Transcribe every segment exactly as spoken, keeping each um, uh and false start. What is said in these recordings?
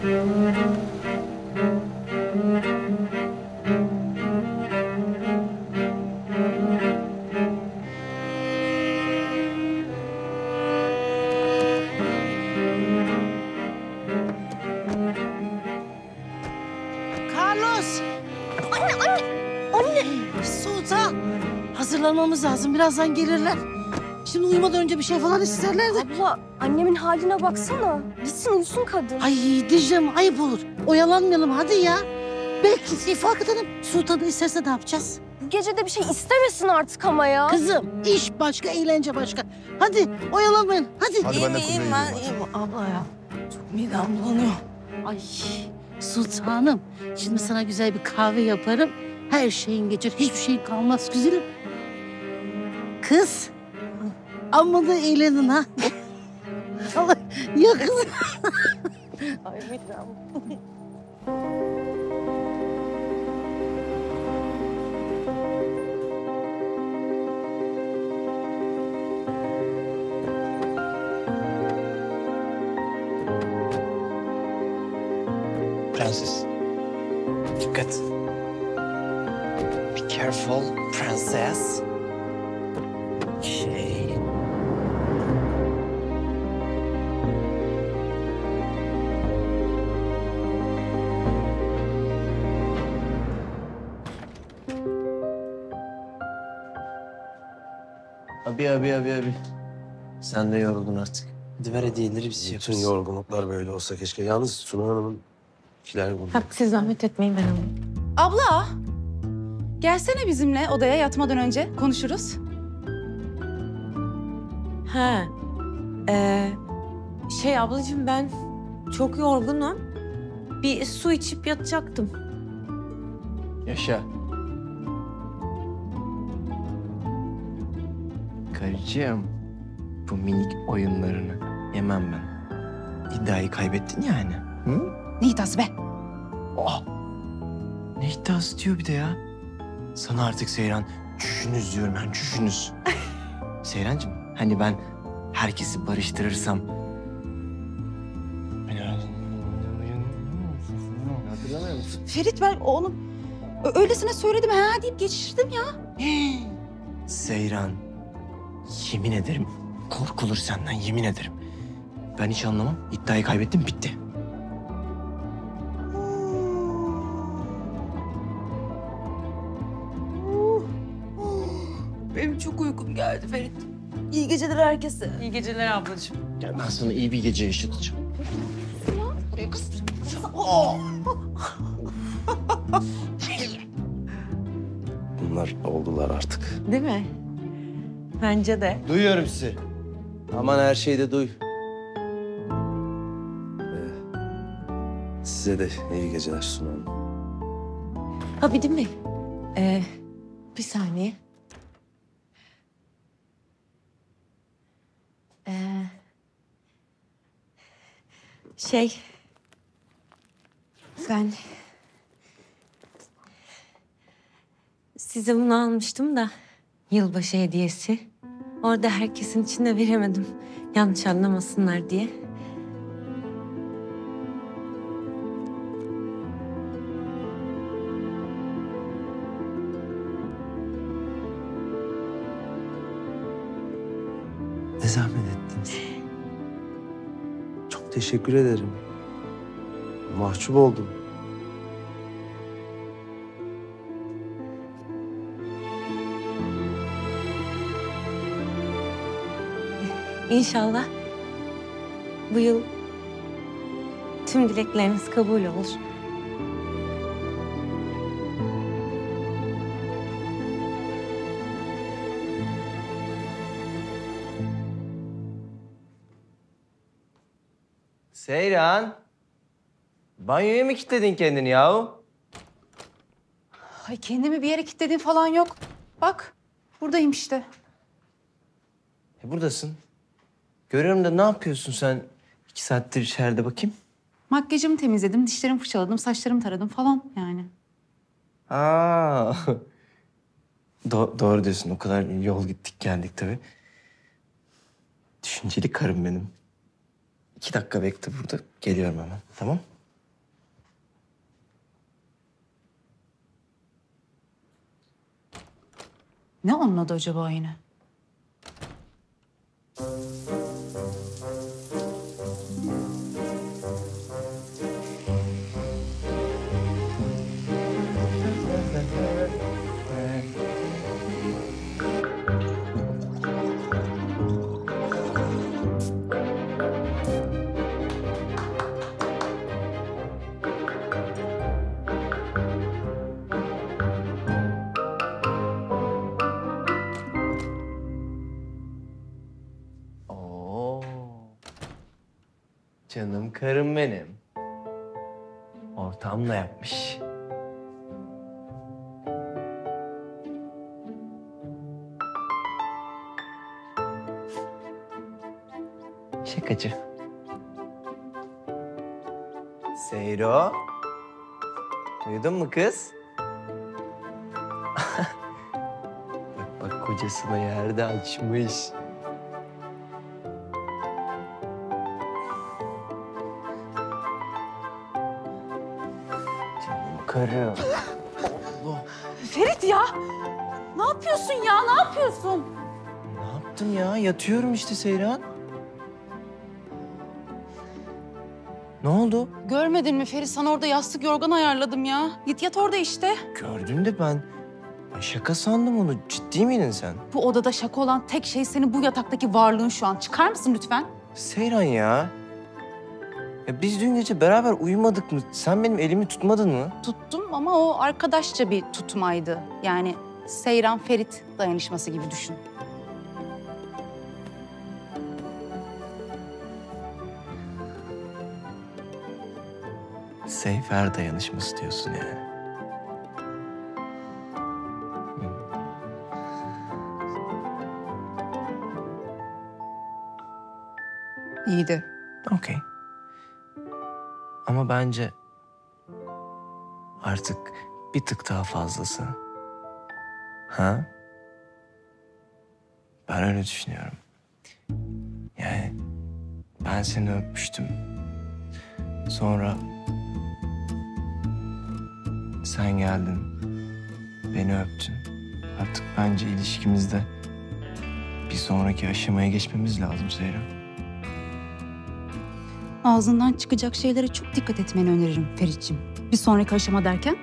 Carlos! Anne, anne! Anne! Sultan! Hazırlanmamız lazım. Birazdan gelirler. Şimdi uyumadan önce bir şey falan isterler de. Abla, annemin haline baksana. Gitsin uyusun kadın. Ay Dicle'm ayıp olur. Oyalanmayalım hadi ya. Belki ifak edelim. Sultan da isterse ne yapacağız? Bu gece de bir şey istemesin artık ama ya. Kızım iş başka, eğlence başka. Hadi oyalanmayın. Hadi. Hadi ben de Kuzey'e ben gideyim iyiyim. Abla ya. Çok midem bulanıyor. Ay sultanım. Şimdi sana güzel bir kahve yaparım. Her şeyin geçer. Hiçbir şeyin kalmaz güzelim. Kız. Amma da eğlenin ha. Allah ya kız. Ay midem. Prenses. Dikkat. Be careful, prenses. Şey. Abi abi abi abi. Sen de yoruldun artık. Hadi ver hediyeleri biz şey Bütün yaparız. yorgunluklar böyle olsa keşke. Yalnız Suna Hanım'ın kiler burada. Bak siz zahmet etmeyin ben alayım. Abla, gelsene bizimle odaya yatmadan önce konuşuruz. Ha. Ee, şey ablacığım ben çok yorgunum. Bir su içip yatacaktım. Yaşa. Karıcığım, bu minik oyunlarını yemem ben. İddiayı kaybettin yani. Hı? Ne iddiası be? Oh. Ne iddiası diyor bir de ya. Sana artık Seyran çüşünüz diyorum ben çüşünüz. Seyrancığım hani ben herkesi barıştırırsam... Hatırlamıyor musun? Ferit ben onu ö- öylesine söyledim ha deyip geçiştirdim ya. Seyran, yemin ederim korkulur senden yemin ederim. Ben hiç anlamam. İddiayı kaybettim bitti. Benim çok uykum geldi Ferit. İyi geceler herkese. İyi geceler ablacığım. Gel ben sana iyi bir gece yaşatacağım. Buraya kız. Bunlar oldular artık. Değil mi? Bence de. Duyuyorum sizi. Aman her şeyi de duy. Size de iyi geceler Suna Hanım. Ha bir değil mi? Ee, bir saniye. Ee, şey... Ben... Size bunu almıştım da yılbaşı hediyesi. Orada herkesin içinde veremedim. Yanlış anlamasınlar diye. Ne zahmet ettiniz. Çok teşekkür ederim. Mahcup oldum. İnşallah bu yıl tüm dilekleriniz kabul olur. Seyran. Banyoya mı kilitledin kendini yahu? Ay kendimi bir yere kilitledim falan yok. Bak buradayım işte. E buradasın. Görüyorum da ne yapıyorsun sen iki saattir içeride bakayım? Makyajımı temizledim, dişlerimi fırçaladım, saçlarımı taradım falan yani. Aa. Do- doğru diyorsun. O kadar yol gittik geldik tabii. Düşünceli karım benim. İki dakika bekle burada. Geliyorum hemen. Tamam? Ne onun adı acaba yine? Oo. Canım karım benim. Ortağım da yapmış. Şakacı. Seyro. Duydun mu kız? Bak bak kocasına yerde açmış. Canım karım. Ferit ya! Ne yapıyorsun ya? Ne yapıyorsun? Ne yaptım ya? Yatıyorum işte Seyran. Ne oldu? Görmedin mi Ferit? Sana orada yastık yorgan ayarladım ya. Git yat orada işte. Gördüm de ben, ben şaka sandım onu. Ciddi miydin sen? Bu odada şaka olan tek şey senin bu yataktaki varlığın şu an. Çıkar mısın lütfen? Seyran ya. Ya biz dün gece beraber uyumadık mı? Sen benim elimi tutmadın mı? Tuttum ama o arkadaşça bir tutmaydı. Yani Seyran Ferit dayanışması gibi düşün. Seyfer dayanışması diyorsun yani. İyiydi. Okey. Ama bence artık bir tık daha fazlası. Ha? Ben öyle düşünüyorum. Yani ben seni öpmüştüm. Sonra sen geldin. Beni öptün. Artık bence ilişkimizde bir sonraki aşamaya geçmemiz lazım Seyran. Ağzından çıkacak şeylere çok dikkat etmeni öneririm Ferit'ciğim. Bir sonraki aşama derken?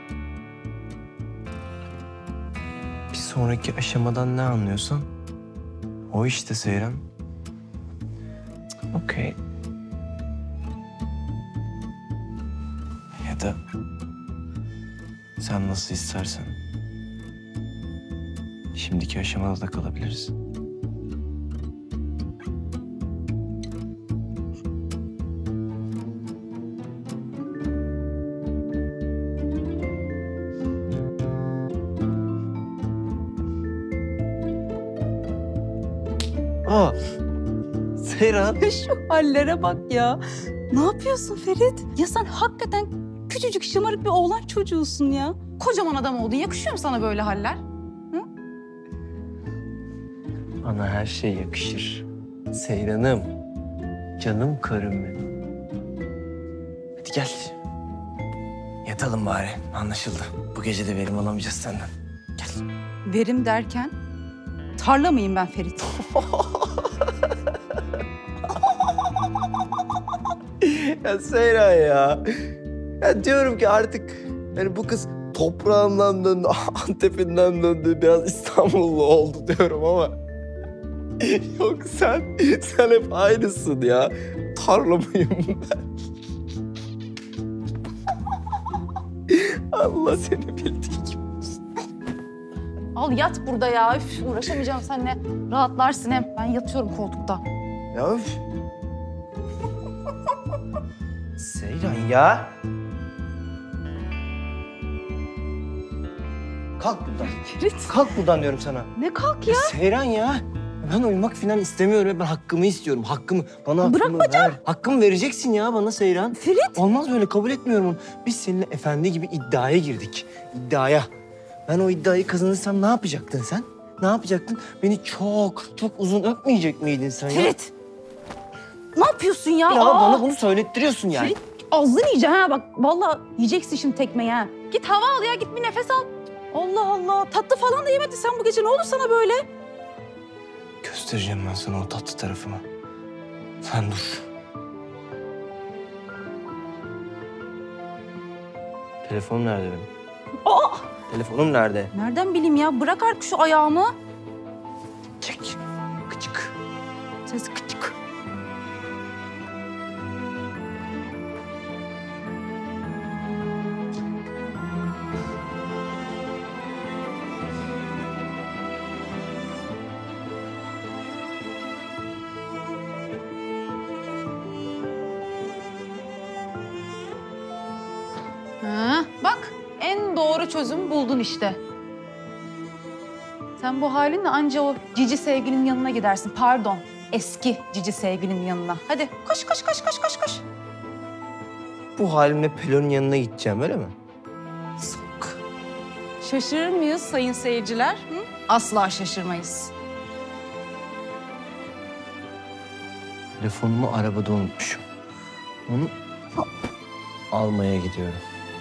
Bir sonraki aşamadan ne anlıyorsan o işte Seyran. Okey. Ya da sen nasıl istersen şimdiki aşamada da kalabiliriz. Aa, Seyran. Şu hallere bak ya. Ne yapıyorsun Ferit? Ya sen hakikaten küçücük şımarık bir oğlan çocuğusun ya. Kocaman adam oldun. Yakışıyor mu sana böyle haller? Bana her şey yakışır. Seyran'ım. Canım karım benim. Hadi gel. Yatalım bari. Anlaşıldı. Bu gece de verim alamayacağız senden. Gel. Verim derken tarla mıyım ben Ferit? Ya Seyran ya. Ya diyorum ki artık yani bu kız toprağından döndü, Antep'inden döndü, biraz İstanbullu oldu diyorum ama yok sen, sen hep aynısın ya. Tarla mıyım ben? Allah seni bildiği gibi. Al yat burada ya. Üf, uğraşamayacağım seninle. Rahatlarsın hem. Ben yatıyorum koltukta. Ya üf. Seyran ya. Kalk buradan. Ferit. Kalk buradan diyorum sana. Ne kalk ya? Seyran ya. Ben uyumak falan istemiyorum. Ben hakkımı istiyorum. Hakkımı. Bana hakkımı Bırak ver. Hakkımı vereceksin ya bana Seyran. Ferit. Olmaz böyle, kabul etmiyorum onu. Biz seninle efendi gibi iddiaya girdik. İddiaya. Ben o iddiayı kazanırsam ne yapacaktın sen? Ne yapacaktın? Beni çok, çok uzun öpmeyecek miydin sen ya? Ferit. Ne yapıyorsun ya? Ya Aa! bana bunu söylettiriyorsun yani. Ferit ağzını yiyeceksin ha bak. Vallahi yiyeceksin şimdi tekmeyi ha. Git hava al ya. Git bir nefes al. Allah Allah. Tatlı falan da yemedin sen bu gece. Ne oldu sana böyle? Göstereceğim ben sana o tatlı tarafımı. Sen dur. Telefonum nerede benim? Aa! Telefonum nerede? Nereden bileyim ya? Bırak artık şu ayağımı. Çek. Gıcık. Ses küçük. Ha, bak en doğru çözüm buldun işte. Sen bu halinle anca o cici sevgilinin yanına gidersin. Pardon, eski cici sevgilinin yanına. Hadi koş koş koş koş koş koş. Bu halimle Pelon'un yanına gideceğim öyle mi? Sok. Şaşırır mıyız sayın seyirciler? Hı? Asla şaşırmayız. Telefonumu arabada unutmuşum. Onu almaya gidiyorum.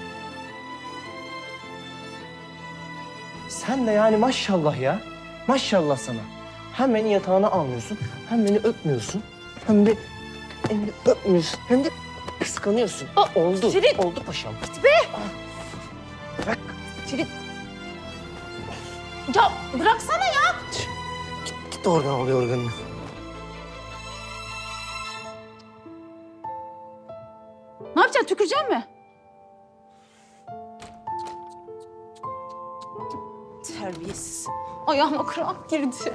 Sen de yani maşallah ya. Maşallah sana. Hem beni yatağına almıyorsun, hem beni öpmüyorsun, hem de beni öpmüyorsun, hem de kıskanıyorsun. Aa, oldu, Ferit! oldu paşam. Git be! Bırak. Ferit. Ya bıraksana ya. Git, git oradan al yorganını. Ne yapacaksın? Tükürecek mi? Terbiyesiz. Ayağıma kramp girdi.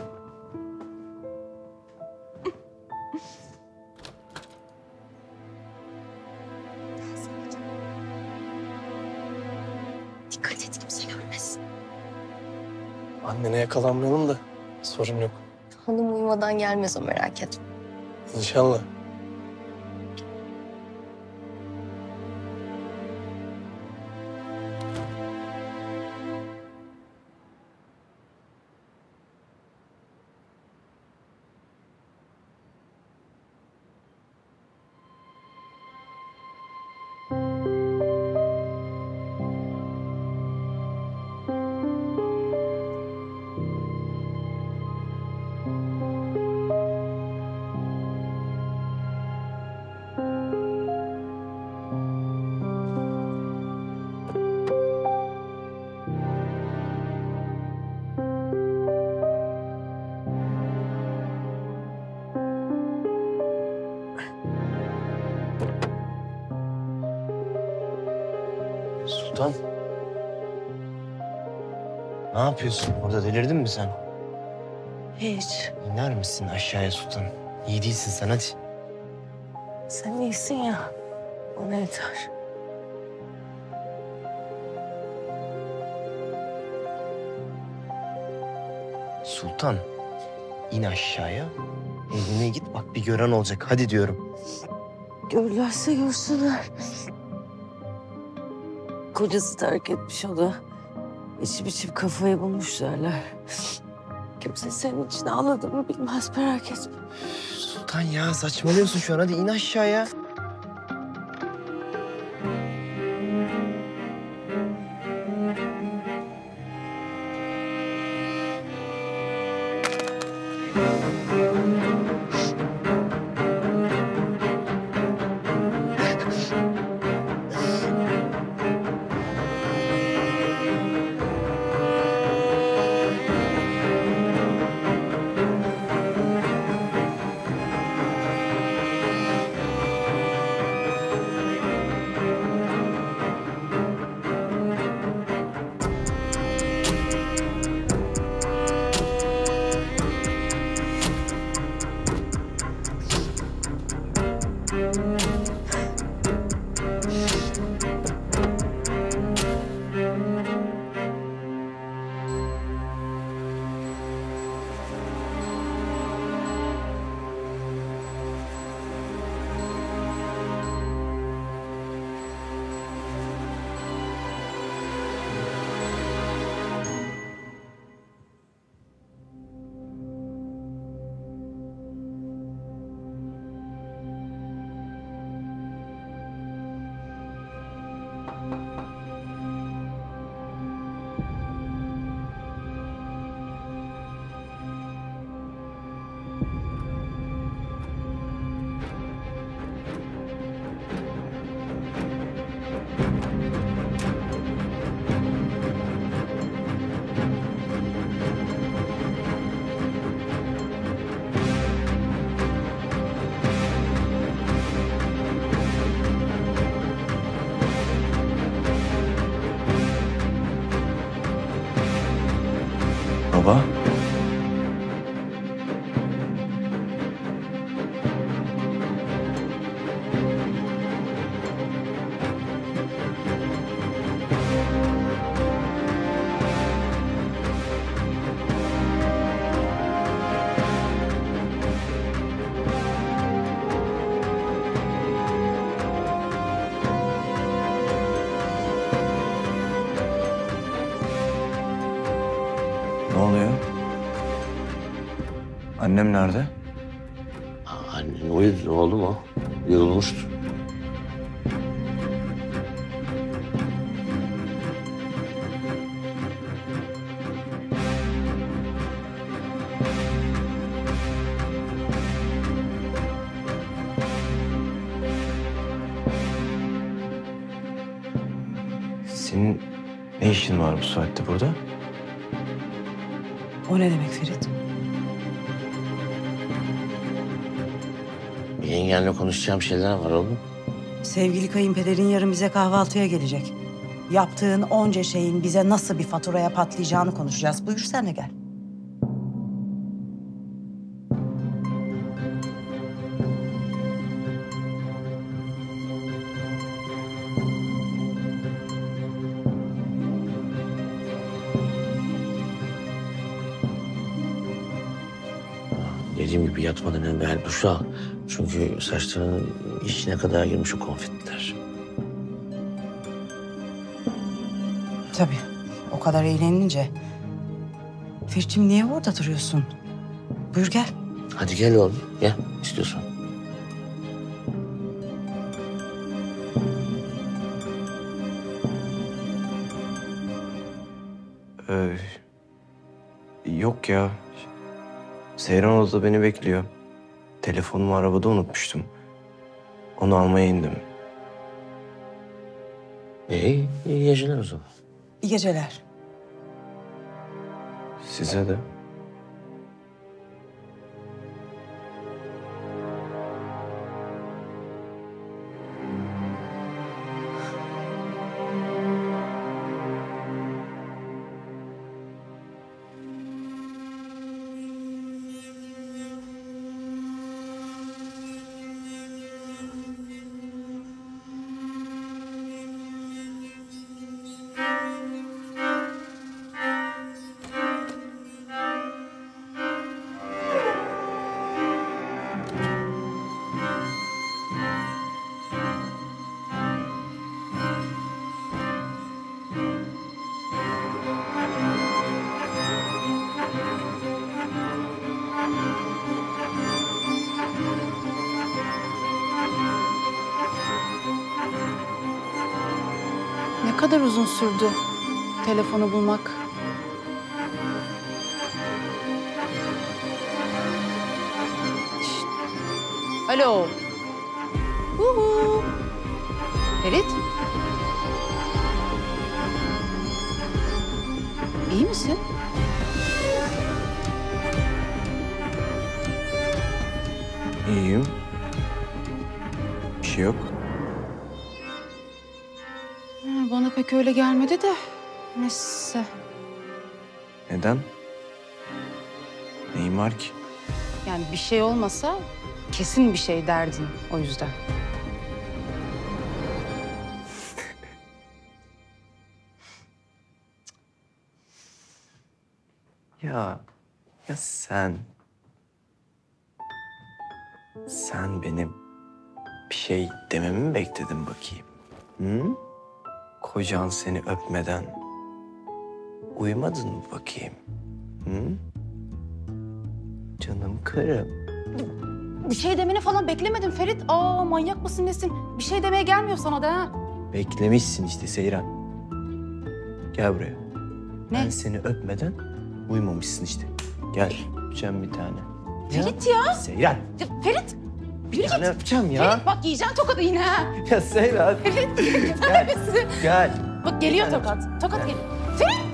Dikkat et kimse görmesin. Annene yakalanmayalım da sorun yok. Hanım uyumadan gelmez o, merak etme. İnşallah. Sultan. Ne yapıyorsun? Orada delirdin mi sen? Hiç. İner misin aşağıya Sultan? İyi değilsin sen hadi. Sen iyisin ya. Ona yeter. Sultan, in aşağıya. Evine git bak bir gören olacak. Hadi diyorum. Görürlerse görsünler. Kocası terk etmiş o da. İçip içip kafayı bulmuş derler. Kimse senin için ağladığımı bilmez, merak etme. Sultan ya saçmalıyorsun şu an. Hadi in aşağıya. Baba. Ne oluyor? Annem nerede? Annen uyudu oğlum o. Yorulmuştur. Senin ne işin var bu saatte burada? O ne demek Ferit? Yengenle konuşacağım şeyler var oğlum. Sevgili kayınpederin yarın bize kahvaltıya gelecek. Yaptığın onca şeyin bize nasıl bir faturaya patlayacağını konuşacağız. Buyur sen de gel. Dediğim gibi yatmadan evvel duş al. Çünkü saçlarının içine kadar girmiş o konfetler. Tabii. O kadar eğlenince. Ferit'ciğim niye orada duruyorsun? Buyur gel. Hadi gel oğlum. Gel istiyorsan. Ee, yok ya. Seyran odada beni bekliyor. Telefonumu arabada unutmuştum. Onu almaya indim. İyi, iyi geceler o zaman. İyi geceler. Size de. Ne kadar uzun sürdü telefonu bulmak. Şşt. Alo. Uhu. Ferit. İyi misin? İyiyim. Bir şey yok. Ha, bana pek öyle gelmedi de. Neyse. Neden? Neyim var ki? Yani bir şey olmasa kesin bir şey derdin o yüzden. Ya, ya sen... Sen benim bir şey dememi mi bekledin bakayım? Hı? Kocan seni öpmeden uyumadın mı bakayım? Hı? Canım karım. Bir şey demeni falan beklemedim Ferit. Aa manyak mısın nesin? Bir şey demeye gelmiyor sana da ha. Beklemişsin işte Seyran. Gel buraya. Ne? Ben seni öpmeden uyumamışsın işte. Gel, öpeceğim bir tane. Ferit ya. Seyran, Ya Ferit. bir tane öpeceğim ya. Ferit bak yiyeceksin tokadı yine ha. Ya Seyran. Ferit. Gel, gel. Bak geliyor tokat. Tokat geliyor. Ferit.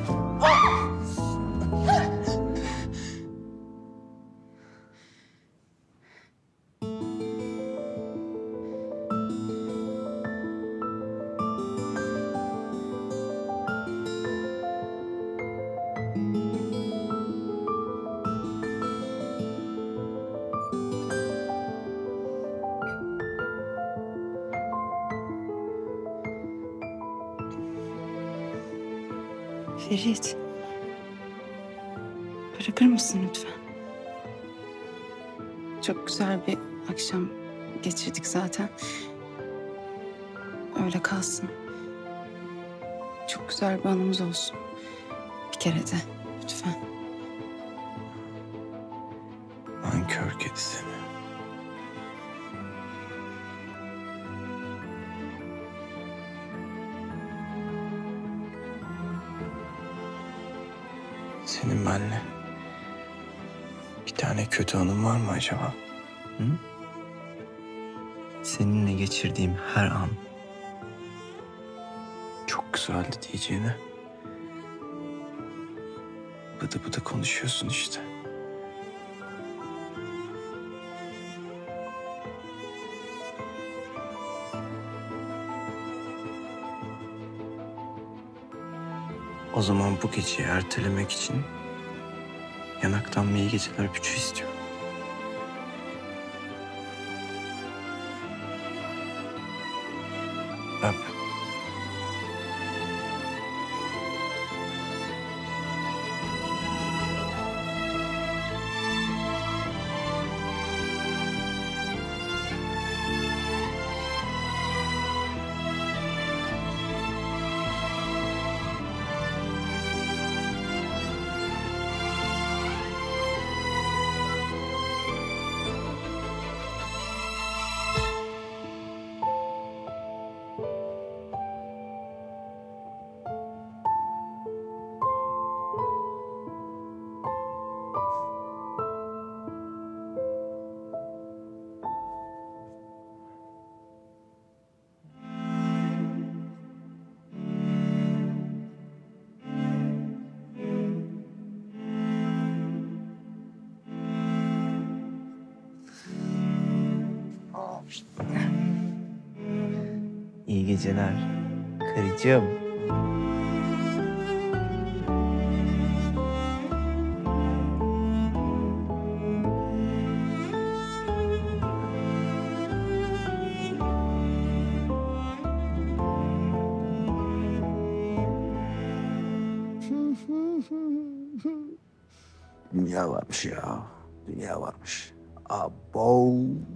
Ferit. Bırakır mısın lütfen? Çok güzel bir akşam geçirdik zaten. Öyle kalsın. Çok güzel bir anımız olsun. Bir kere de lütfen. Nankör kedi seni. Senin benimle bir tane kötü anın var mı acaba? Hı? Seninle geçirdiğim her an çok güzeldi diyeceğine bıdı bıdı konuşuyorsun işte. O zaman bu geceyi ertelemek için yanaktan bir iyi geceler öpücüğü istiyorum. Öp. İyi geceler karıcığım. Dünya varmış ya. Dünya varmış. Abo.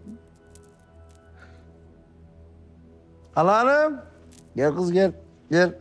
Hala hanım. Gel kız gel. Gel.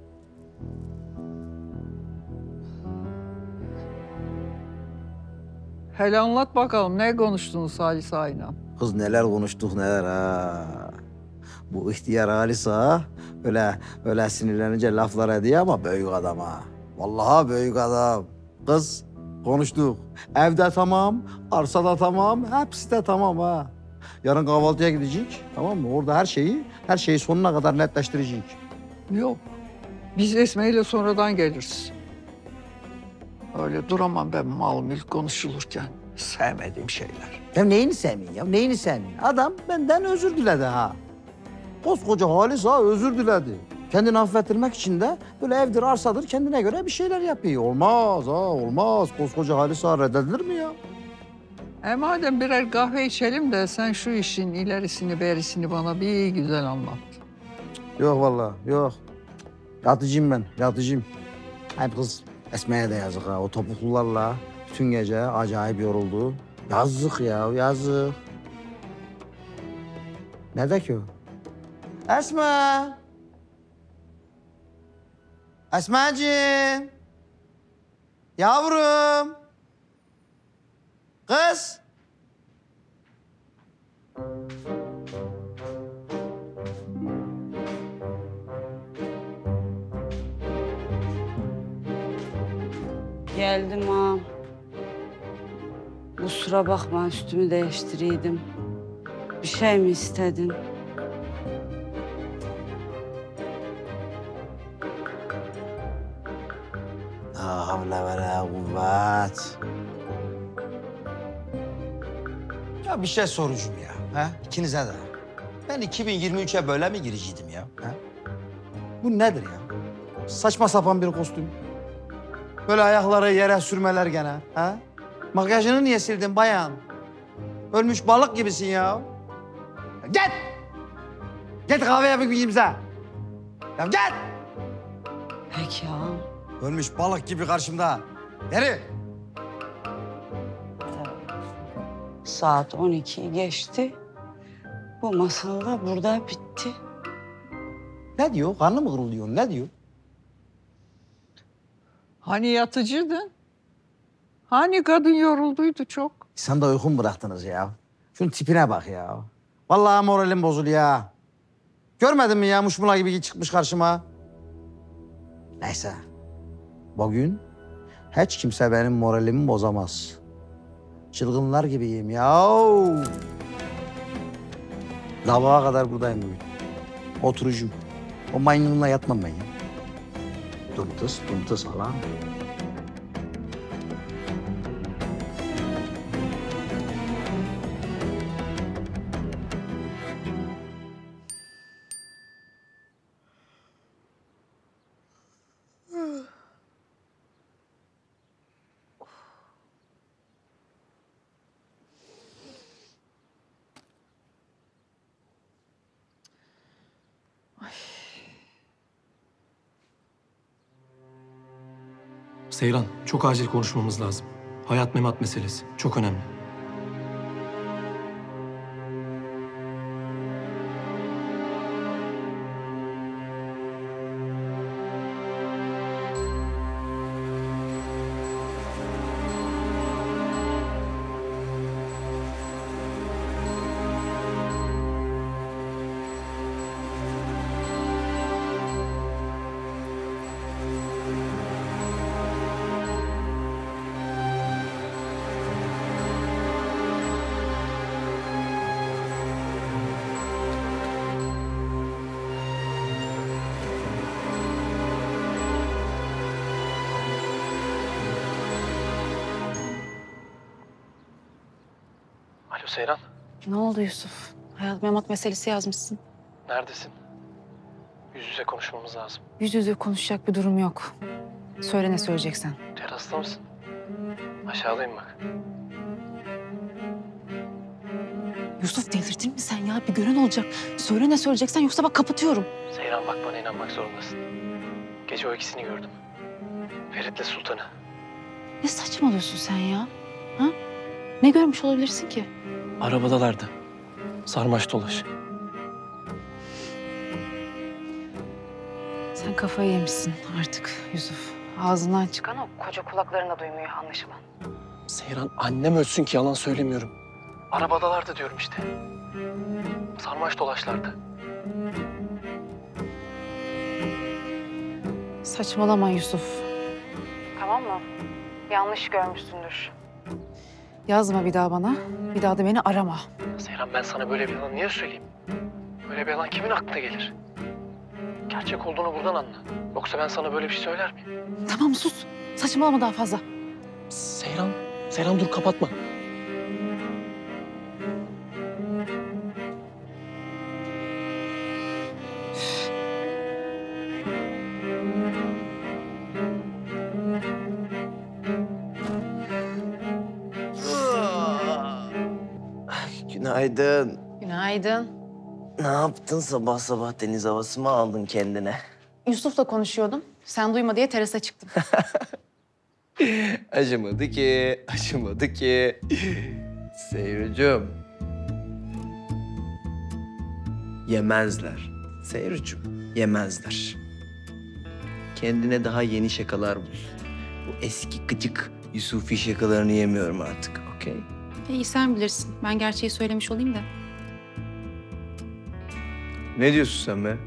Hele anlat bakalım ne konuştunuz Halis Ağa'yla? Kız neler konuştuk neler ha. Bu ihtiyar Halis Ağa öyle, öyle sinirlenince laflar ediyor ama büyük adam ha. Vallahi büyük adam. Kız konuştuk. Evde tamam, arsada tamam, hepsi de tamam ha. Yarın kahvaltıya gidecek, tamam mı? Orada her şeyi, her şeyi sonuna kadar netleştirecek. Yok. Biz Esme ile sonradan geliriz. Öyle duramam ben mal mülk konuşulurken. Sevmediğim şeyler. Ya neyini sevmeyin ya, neyini sevmeyin? Adam benden özür diledi ha. Koskoca Halis Ağa özür diledi. Kendini affettirmek için de böyle evdir, arsadır kendine göre bir şeyler yapıyor. Olmaz ha, olmaz. Koskoca Halis Ağa reddedilir mi ya? E madem birer kahve içelim de sen şu işin ilerisini berisini bana bir güzel anlat. Yok vallahi, yok. Yatıcıyım ben, yatıcıyım. Hem kız Esme'ye de yazık ha. O topuklularla bütün gece acayip yoruldu. Yazık ya, yazık. Nerede ki o? Esme! Esmeciğim! Yavrum! Kız! Geldim ağam. Kusura bakma üstümü değiştireydim. Bir şey mi istedin? La havle ve la kuvvet. Ya bir şey sorucum ya. Ha? İkinize de. Ben iki bin yirmi üçe böyle mi giriciydim ya? Ha? Bu nedir ya? Saçma sapan bir kostüm. Böyle ayakları yere sürmeler gene. Ha? Makyajını niye sildin bayan? Ölmüş balık gibisin ya. Git! Git kahve yapayım bize. Ya git! Peki ağam. Ölmüş balık gibi karşımda. Yeri. Saat on ikiyi geçti. Bu masal da burada bitti. Ne diyor? Karnı mı kırılıyor? Ne diyor? Hani yatıcıydın? Hani kadın yorulduydu çok? Sen de uykum bıraktınız ya. Şunun tipine bak ya. Vallahi moralim bozuluyor ya. Görmedin mi ya muşmula gibi çıkmış karşıma? Neyse. Bugün hiç kimse benim moralimi bozamaz. Çılgınlar gibiyim ya. Sabaha kadar buradayım bugün. Oturucum. O maymunla yatmam ben ya. Dumtıs, dumtıs falan. Seyran, çok acil konuşmamız lazım. Hayat memat meselesi. Çok önemli. Alo Seyran, Ne oldu Yusuf? Hayat memat meselesi yazmışsın. neredesin? Yüz yüze konuşmamız lazım. Yüz yüze konuşacak bir durum yok. Söyle ne söyleyeceksen. Terasta mısın? Aşağıdayım bak. Yusuf delirdin mi sen ya? Bir gören olacak. Söyle ne söyleyeceksen yoksa bak kapatıyorum. Seyran bak bana inanmak zorundasın. Gece o ikisini gördüm. Ferit'le Sultan'ı. Ne saçmalıyorsun sen ya? Ha? Ne görmüş olabilirsin ki? Arabadalardı. Sarmaş dolaş. Sen kafayı yemişsin artık Yusuf. Ağzından çıkan o koca kulaklarına duymuyor anlaşılan. Seyran annem ölsün ki yalan söylemiyorum. Arabadalardı diyorum işte. Sarmaş dolaşlardı. Saçmalama Yusuf. Tamam mı? Yanlış görmüşsündür. Yazma bir daha bana. Bir daha da beni arama. Seyran ben sana böyle bir yalan niye söyleyeyim? Böyle bir yalan kimin aklına gelir? Gerçek olduğunu buradan anla. Yoksa ben sana böyle bir şey söyler miyim? Tamam sus. Saçmalama daha fazla. Seyran, Seyran dur kapatma. Günaydın. Günaydın. Ne yaptın sabah sabah deniz havası mı aldın kendine? Yusuf'la konuşuyordum. Sen duyma diye terasa çıktım. Acımadı ki, acımadı ki. Seyrucum. Yemezler. Seyrucum, yemezler. Kendine daha yeni şakalar bul. Bu eski gıcık Yusufi şakalarını yemiyorum artık, okey? İyi sen bilirsin. Ben gerçeği söylemiş olayım da. Ne diyorsun sen be?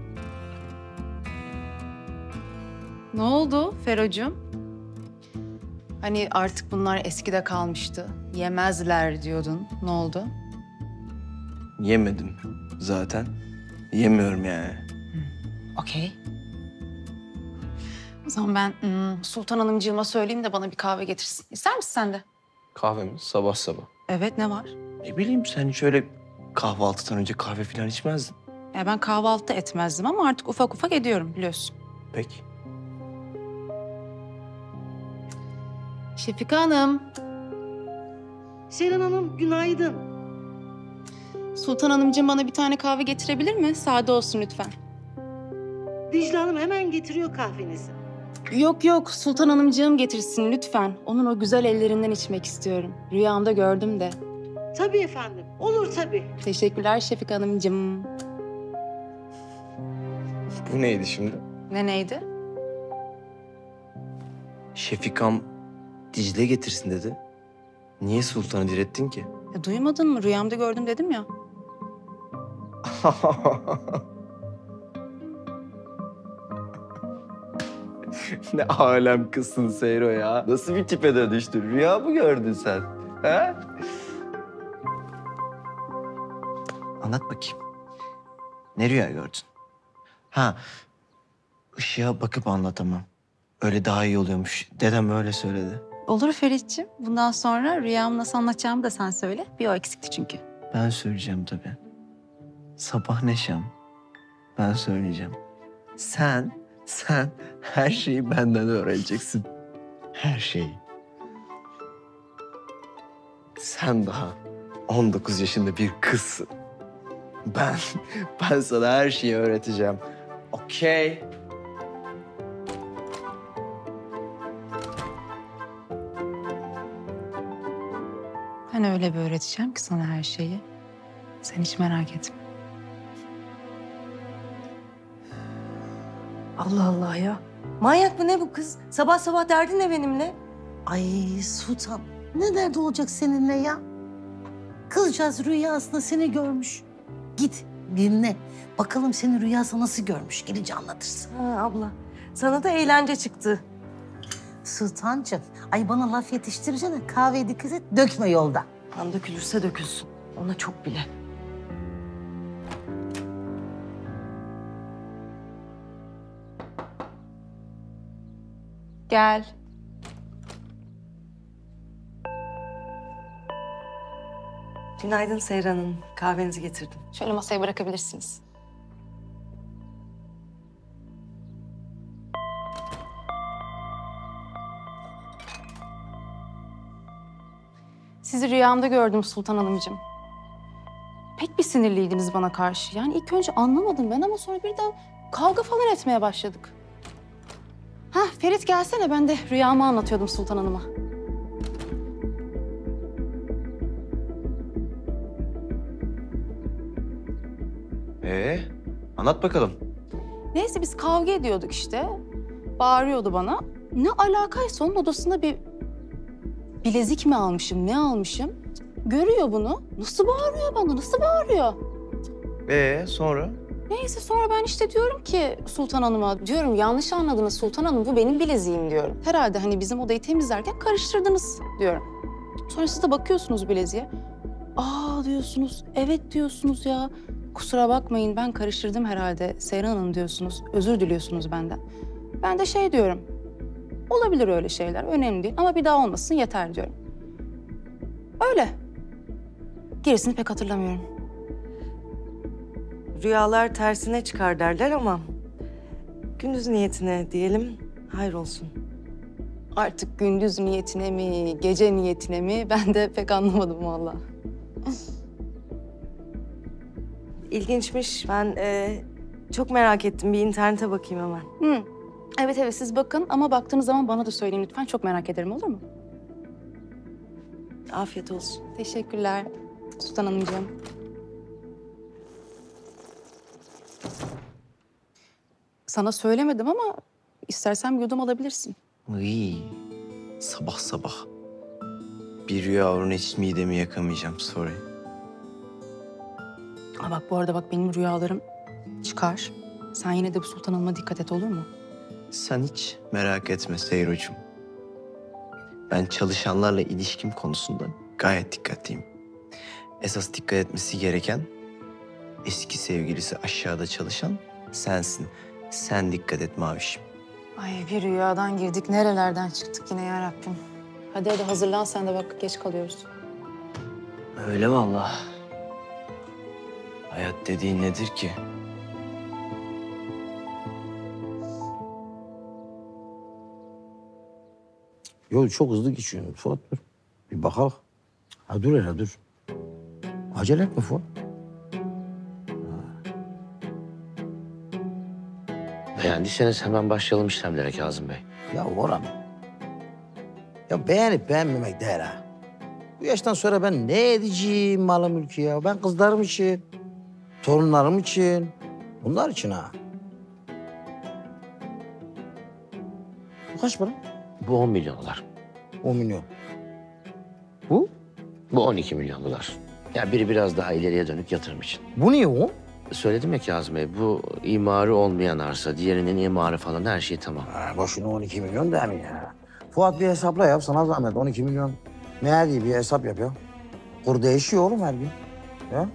Ne oldu Ferocuğum? Hani artık bunlar eskide kalmıştı. Yemezler diyordun. Ne oldu? Yemedim zaten. Yemiyorum yani. Okey. O zaman ben hmm, Sultan Hanımcığıma söyleyeyim de bana bir kahve getirsin. İster misin sen de? Kahve mi? Sabah sabah. Evet, ne var? Ne bileyim sen hiç öyle kahvaltıdan önce kahve falan içmezdin. Ya ben kahvaltı etmezdim ama artık ufak ufak ediyorum biliyorsun. Peki. Şefika Hanım. Seyran Hanım günaydın. Sultan Hanımcığım bana bir tane kahve getirebilir mi? Sade olsun lütfen. Dicle Hanım hemen getiriyor kahvenizi. Yok yok Sultan Hanımcığım getirsin lütfen. Onun o güzel ellerinden içmek istiyorum. Rüyamda gördüm de. Tabii efendim. Olur tabii. Teşekkürler Şefik Hanımcığım. Bu neydi şimdi? Ne neydi? Şefikam Dicle getirsin dedi. Niye sultanı direttin ki? Ya, duymadın mı? Rüyamda gördüm dedim ya. Ne alem kızsın Seyro ya. Nasıl bir tipe dönüştün? Rüya mı gördün sen? He? Anlat bakayım. Ne rüya gördün? Ha, ışığa bakıp anlatamam. Öyle daha iyi oluyormuş. Dedem öyle söyledi. Olur Ferit'ciğim. Bundan sonra rüyamı nasıl anlatacağımı da sen söyle. Bir o eksikti çünkü. Ben söyleyeceğim tabii. Sabah neşem. Ben söyleyeceğim. Sen, sen her şeyi benden öğreneceksin. Her şeyi. Sen daha on dokuz yaşında bir kızsın. Ben, ben sana her şeyi öğreteceğim. Okey. Ben öyle bir öğreteceğim ki sana her şeyi. Sen hiç merak etme. Allah Allah ya. Manyak mı ne bu kız? Sabah sabah derdin ne benimle? Ay Sultan, ne derdi olacak seninle ya? Kızcağız rüyasında seni görmüş. Git dinle. Bakalım seni rüyasında nasıl görmüş. Gelince anlatırsın. Ha abla. Sana da eğlence çıktı. Sultancığım, ay bana laf yetiştireceğine kahveye dikkat et, dökme yolda. Kan dökülürse dökülsün. Ona çok bile. Gel. Günaydın Seyran Hanım. Kahvenizi getirdim. Şöyle masaya bırakabilirsiniz. Sizi rüyamda gördüm Sultan Hanımcığım. Pek bir sinirliydiniz bana karşı. Yani ilk önce anlamadım ben ama sonra birden kavga falan etmeye başladık. Hah Ferit gelsene, ben de rüyamı anlatıyordum Sultan Hanım'a. Ee, anlat bakalım. Neyse biz kavga ediyorduk işte. Bağırıyordu bana. Ne alakaysa onun odasında bir bilezik mi almışım, ne almışım? Görüyor bunu. Nasıl bağırıyor bana, nasıl bağırıyor? Ee, sonra? Neyse sonra ben işte diyorum ki Sultan Hanım'a, diyorum yanlış anladınız Sultan Hanım, bu benim bileziğim diyorum. Herhalde hani bizim odayı temizlerken karıştırdınız diyorum. Sonra siz de bakıyorsunuz bileziğe. Aa diyorsunuz, evet diyorsunuz ya. Kusura bakmayın ben karıştırdım herhalde Seyran Hanım diyorsunuz. Özür diliyorsunuz benden. Ben de şey diyorum, olabilir öyle şeyler, önemli değil ama bir daha olmasın yeter diyorum. Öyle. Gerisini pek hatırlamıyorum. Rüyalar tersine çıkar derler ama gündüz niyetine diyelim hayır olsun. Artık gündüz niyetine mi, gece niyetine mi ben de pek anlamadım vallahi. İlginçmiş. Ben e, çok merak ettim. Bir internete bakayım hemen. Hı. Evet evet siz bakın ama baktığınız zaman bana da söyleyin lütfen. Çok merak ederim, olur mu? Afiyet olsun. Teşekkürler Sultan Hanımcığım. Sana söylemedim ama istersen bir yudum alabilirsin. Iy, sabah sabah. Bir rüya uğruna hiç midemi yakamayacağım, sorry. Aa bak bu arada bak benim rüyalarım çıkar. Sen yine de bu Sultan Hanım'a dikkat et, olur mu? Sen hiç merak etme Seyrocuğum. Ben çalışanlarla ilişkim konusunda gayet dikkatliyim. Esas dikkat etmesi gereken eski sevgilisi aşağıda çalışan sensin. Sen dikkat et Mavişim. Ay bir rüyadan girdik nerelerden çıktık yine ya Rabbim. Hadi hadi hazırlan sen de bak geç kalıyoruz. Öyle vallahi. Hayat dediğin nedir ki? Yol çok hızlı geçiyor. Fuat dur. Bir bakalım. Ha dur hele dur. Acele etme Fuat. Beğendiyseniz hemen başlayalım işlemlere Kazım Bey. Ya Orhan. Ya beğenip beğenmemek değil ha. Bu yaştan sonra ben ne edeceğim malı mülkü ya? Ben kızlarım için, torunlarım için, bunlar için ha. Bu kaç para? Bu on milyon dolar. on milyon. Bu? Bu on iki milyon dolar. Ya biri biraz daha ileriye dönük yatırım için. Bu niye o? Söyledim ya Kazım Bey, bu imarı olmayan arsa, diğerinin imarı falan her şey tamam. Ha, boşuna on iki milyon değil mi ya? Fuat bir hesapla yap, sana zahmet on iki milyon. Ne diye bir hesap yap ya. Kur değişiyor oğlum her gün. Ya.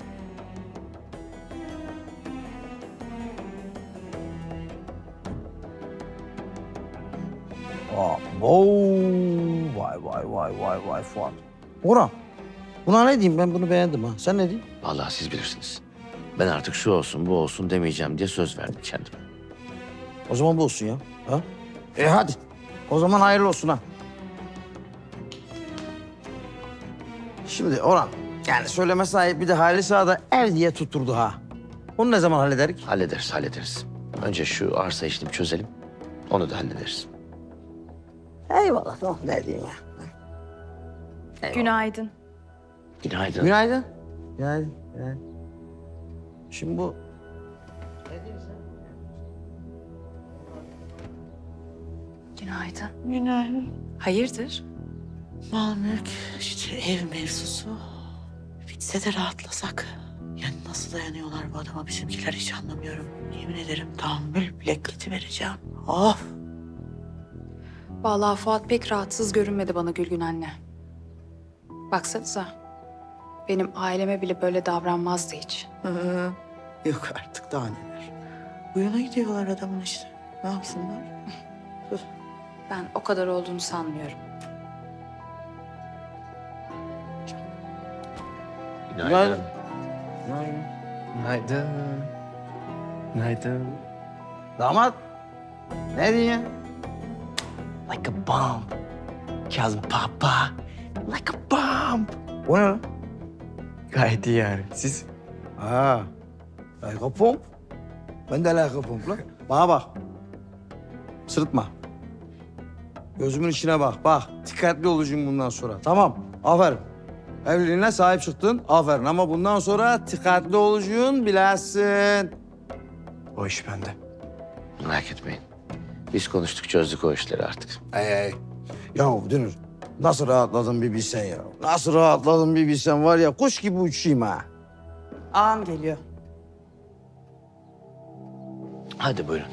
Abo, vay vay vay vay vay Fuat. Orhan, buna ne diyeyim, ben bunu beğendim ha. Sen ne diyeyim? Vallahi siz bilirsiniz. Ben artık şu olsun, bu olsun demeyeceğim diye söz verdim kendime. O zaman bu olsun ya. Ha? E hadi. O zaman hayırlı olsun ha. Şimdi Orhan, yani söyleme sahip bir de Halis Ağa da ev diye tutturdu ha. Onu ne zaman hallederik? Hallederiz, hallederiz. Önce şu arsa işini bir çözelim. Onu da hallederiz. Eyvallah, tamam ne diyeyim ya. Eyvallah. Günaydın. Günaydın. Günaydın. Günaydın. Günaydın. Şimdi bu... Günaydın. Günaydın. Hayırdır? Mal mülk, işte ev mevzusu. Bitse de rahatlasak. Yani nasıl dayanıyorlar bu adama bizimkiler hiç anlamıyorum. Yemin ederim tahammül bileketi vereceğim. Of! Vallahi Fuat pek rahatsız görünmedi bana Gülgün anne. Baksanıza. Benim aileme bile böyle davranmazdı hiç. Hı, yok artık daha neler. Bu yana gidiyorlar adamın işte. Ne yapsınlar? Ben o kadar olduğunu sanmıyorum. Günaydın. Günaydın. Günaydın. Günaydın. Damat, ne diyorsun? Like a bomb. Kazım Papa. Like a bomb. O ne lan? Gayet iyi yani. Siz? Ha, layka pomp. Ben de layka pomp lan. Bana bak. Sırıtma. Gözümün içine bak, bak. Dikkatli olacaksın bundan sonra. Tamam, aferin. Evliliğine sahip çıktın, aferin. Ama bundan sonra dikkatli olacaksın, bilesin. O iş bende. Merak etmeyin. Biz konuştuk, çözdük o işleri artık. Ey ey. Ya Dünür, nasıl rahatladın bir bilsen ya. Nasıl rahatladın bir bilsen var ya, kuş gibi uçayım ha. Ağam geliyor. Hadi buyurun.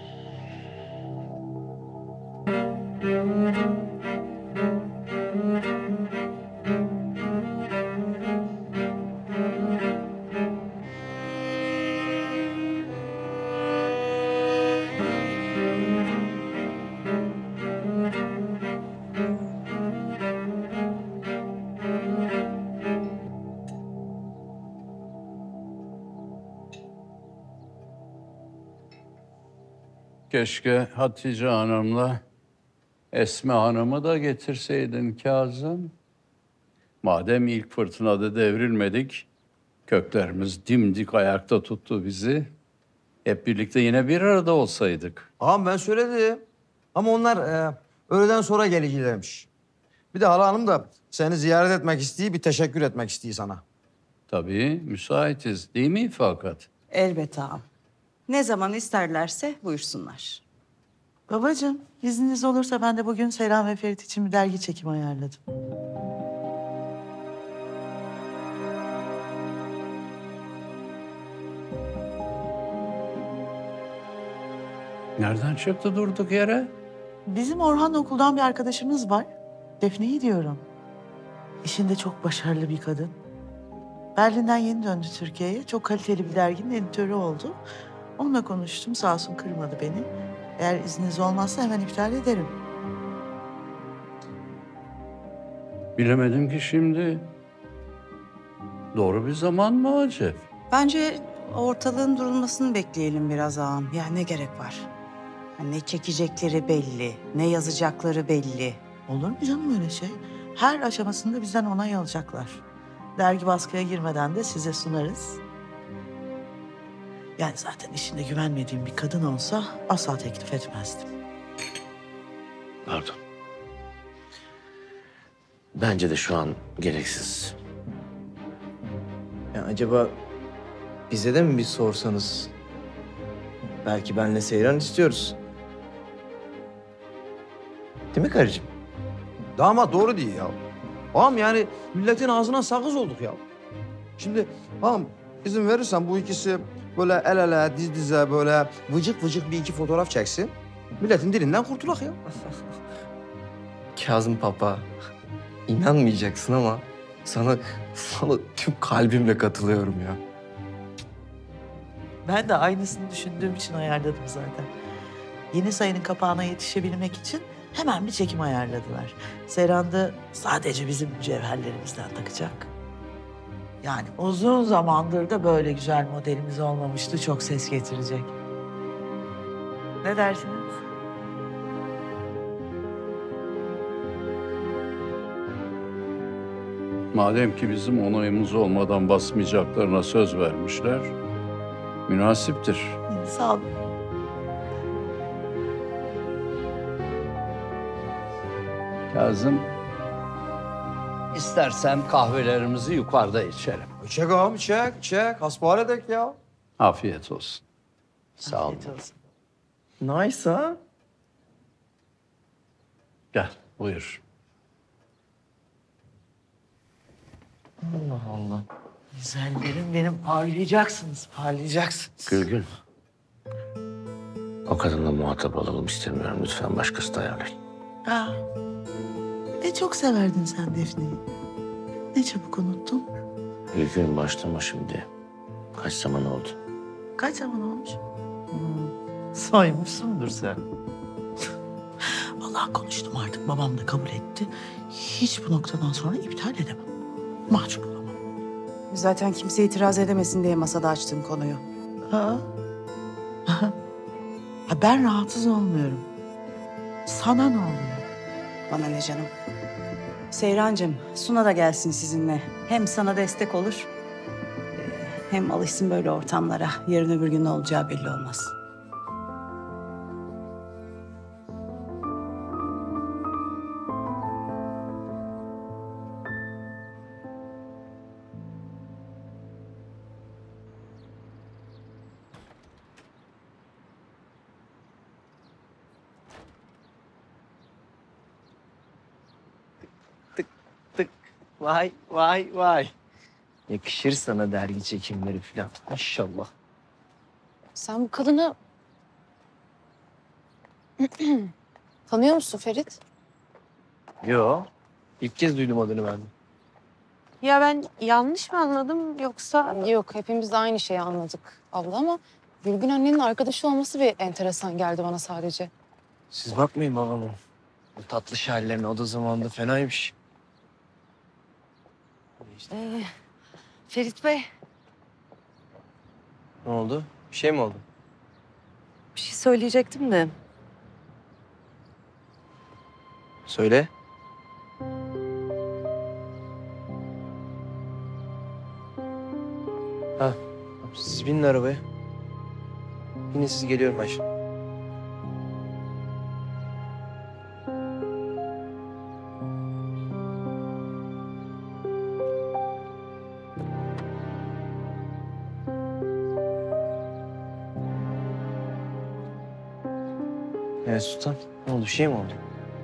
Keşke Hatice Hanım'la Esme Hanım'ı da getirseydin Kazım. Madem ilk fırtınada devrilmedik, köklerimiz dimdik ayakta tuttu bizi. Hep birlikte yine bir arada olsaydık. Ağam ben söyledim. Ama onlar e, öğleden sonra gelicilermiş. Bir de hala hanım da seni ziyaret etmek istiyor, bir teşekkür etmek istiyor sana. Tabii müsaitiz değil mi İfakat? Elbette ağam. Ne zaman isterlerse buyursunlar. Babacığım, izniniz olursa ben de bugün Seyran ve Ferit için bir dergi çekimi ayarladım. Nereden çıktı durduk yere? Bizim Orhan okuldan bir arkadaşımız var. Defne'yi diyorum. İşinde çok başarılı bir kadın. Berlin'den yeni döndü Türkiye'ye. Çok kaliteli bir derginin editörü oldu. Onunla konuştum. Sağ olsun kırmadı beni. Eğer izniniz olmazsa hemen iptal ederim. Bilemedim ki şimdi. Doğru bir zaman mı acep? Bence ortalığın durulmasını bekleyelim biraz ağam. Ya ne gerek var? Ha, ne çekecekleri belli, ne yazacakları belli. Olur mu canım öyle şey? Her aşamasında bizden onay alacaklar. Dergi baskıya girmeden de size sunarız. Yani zaten işinde güvenmediğim bir kadın olsa asla teklif etmezdim. Pardon. Bence de şu an gereksiz. Ya acaba bize de mi bir sorsanız? Belki benle Seyran istiyoruz. Değil mi karıcığım? Damat doğru değil ya. Ağam yani milletin ağzına sakız olduk ya. Şimdi ağam izin verirsen bu ikisi böyle el ele, diz dize böyle vıcık vıcık bir iki fotoğraf çeksin. Milletin dilinden kurtulak ya. Kazım Papa, inanmayacaksın ama sana, sana tüm kalbimle katılıyorum ya. Ben de aynısını düşündüğüm için ayarladım zaten. Yeni sayının kapağına yetişebilmek için hemen bir çekim ayarladılar. Seyran da sadece bizim mücevherlerimizden takacak. Yani uzun zamandır da böyle güzel modelimiz olmamıştı. Çok ses getirecek. Ne dersiniz? Madem ki bizim onayımız olmadan basmayacaklarına söz vermişler, münasiptir. Sağ olun. Kazım, istersen kahvelerimizi yukarıda içelim. Çek ağam çek çek. Hasbihal edek ya. Afiyet olsun. Sağ olun. Nice ha? Gel, buyur. Allah Allah. Güzellerim benim, parlayacaksınız, parlayacaksınız. Gülgün. O kadınla muhatap olalım istemiyorum. Lütfen başkası da ayarlayın. Aa, ne çok severdin sen Defne'yi. Ne çabuk unuttun. Gülgün başlama şimdi. Kaç zaman oldu? Kaç zaman olmuş? Hmm, soymuşsundur sen. Vallahi konuştum artık, babam da kabul etti. Hiç bu noktadan sonra iptal edemem. Mahcup olamam. Zaten kimse itiraz edemesin diye masada açtım konuyu. Ha? Ha, ben rahatsız olmuyorum. Sana ne oluyor? Bana ne canım? Seyrancığım, Suna da gelsin sizinle. Hem sana destek olur, hem alışsın böyle ortamlara. Yarın öbür gün ne olacağı belli olmaz. Vay vay vay. Yakışır sana dergi çekimleri falan. Maşallah. Sen bu kadını tanıyor musun Ferit? Yo. İlk kez duydum adını ben de. Ya ben yanlış mı anladım yoksa? Yok, hepimiz de aynı şeyi anladık abla ama Gülgün annenin arkadaşı olması bir enteresan geldi bana sadece. Siz bakmayın babamın. Bu tatlı hallerine o da zamanında fenaymış. Ee, Ferit Bey, Ne oldu? Bir şey mi oldu? bir şey söyleyecektim de. Söyle. Ha, siz binin arabaya. Binin siz, geliyorum ben şimdi. Evet Sultan, ne oldu? Bir şey mi oldu?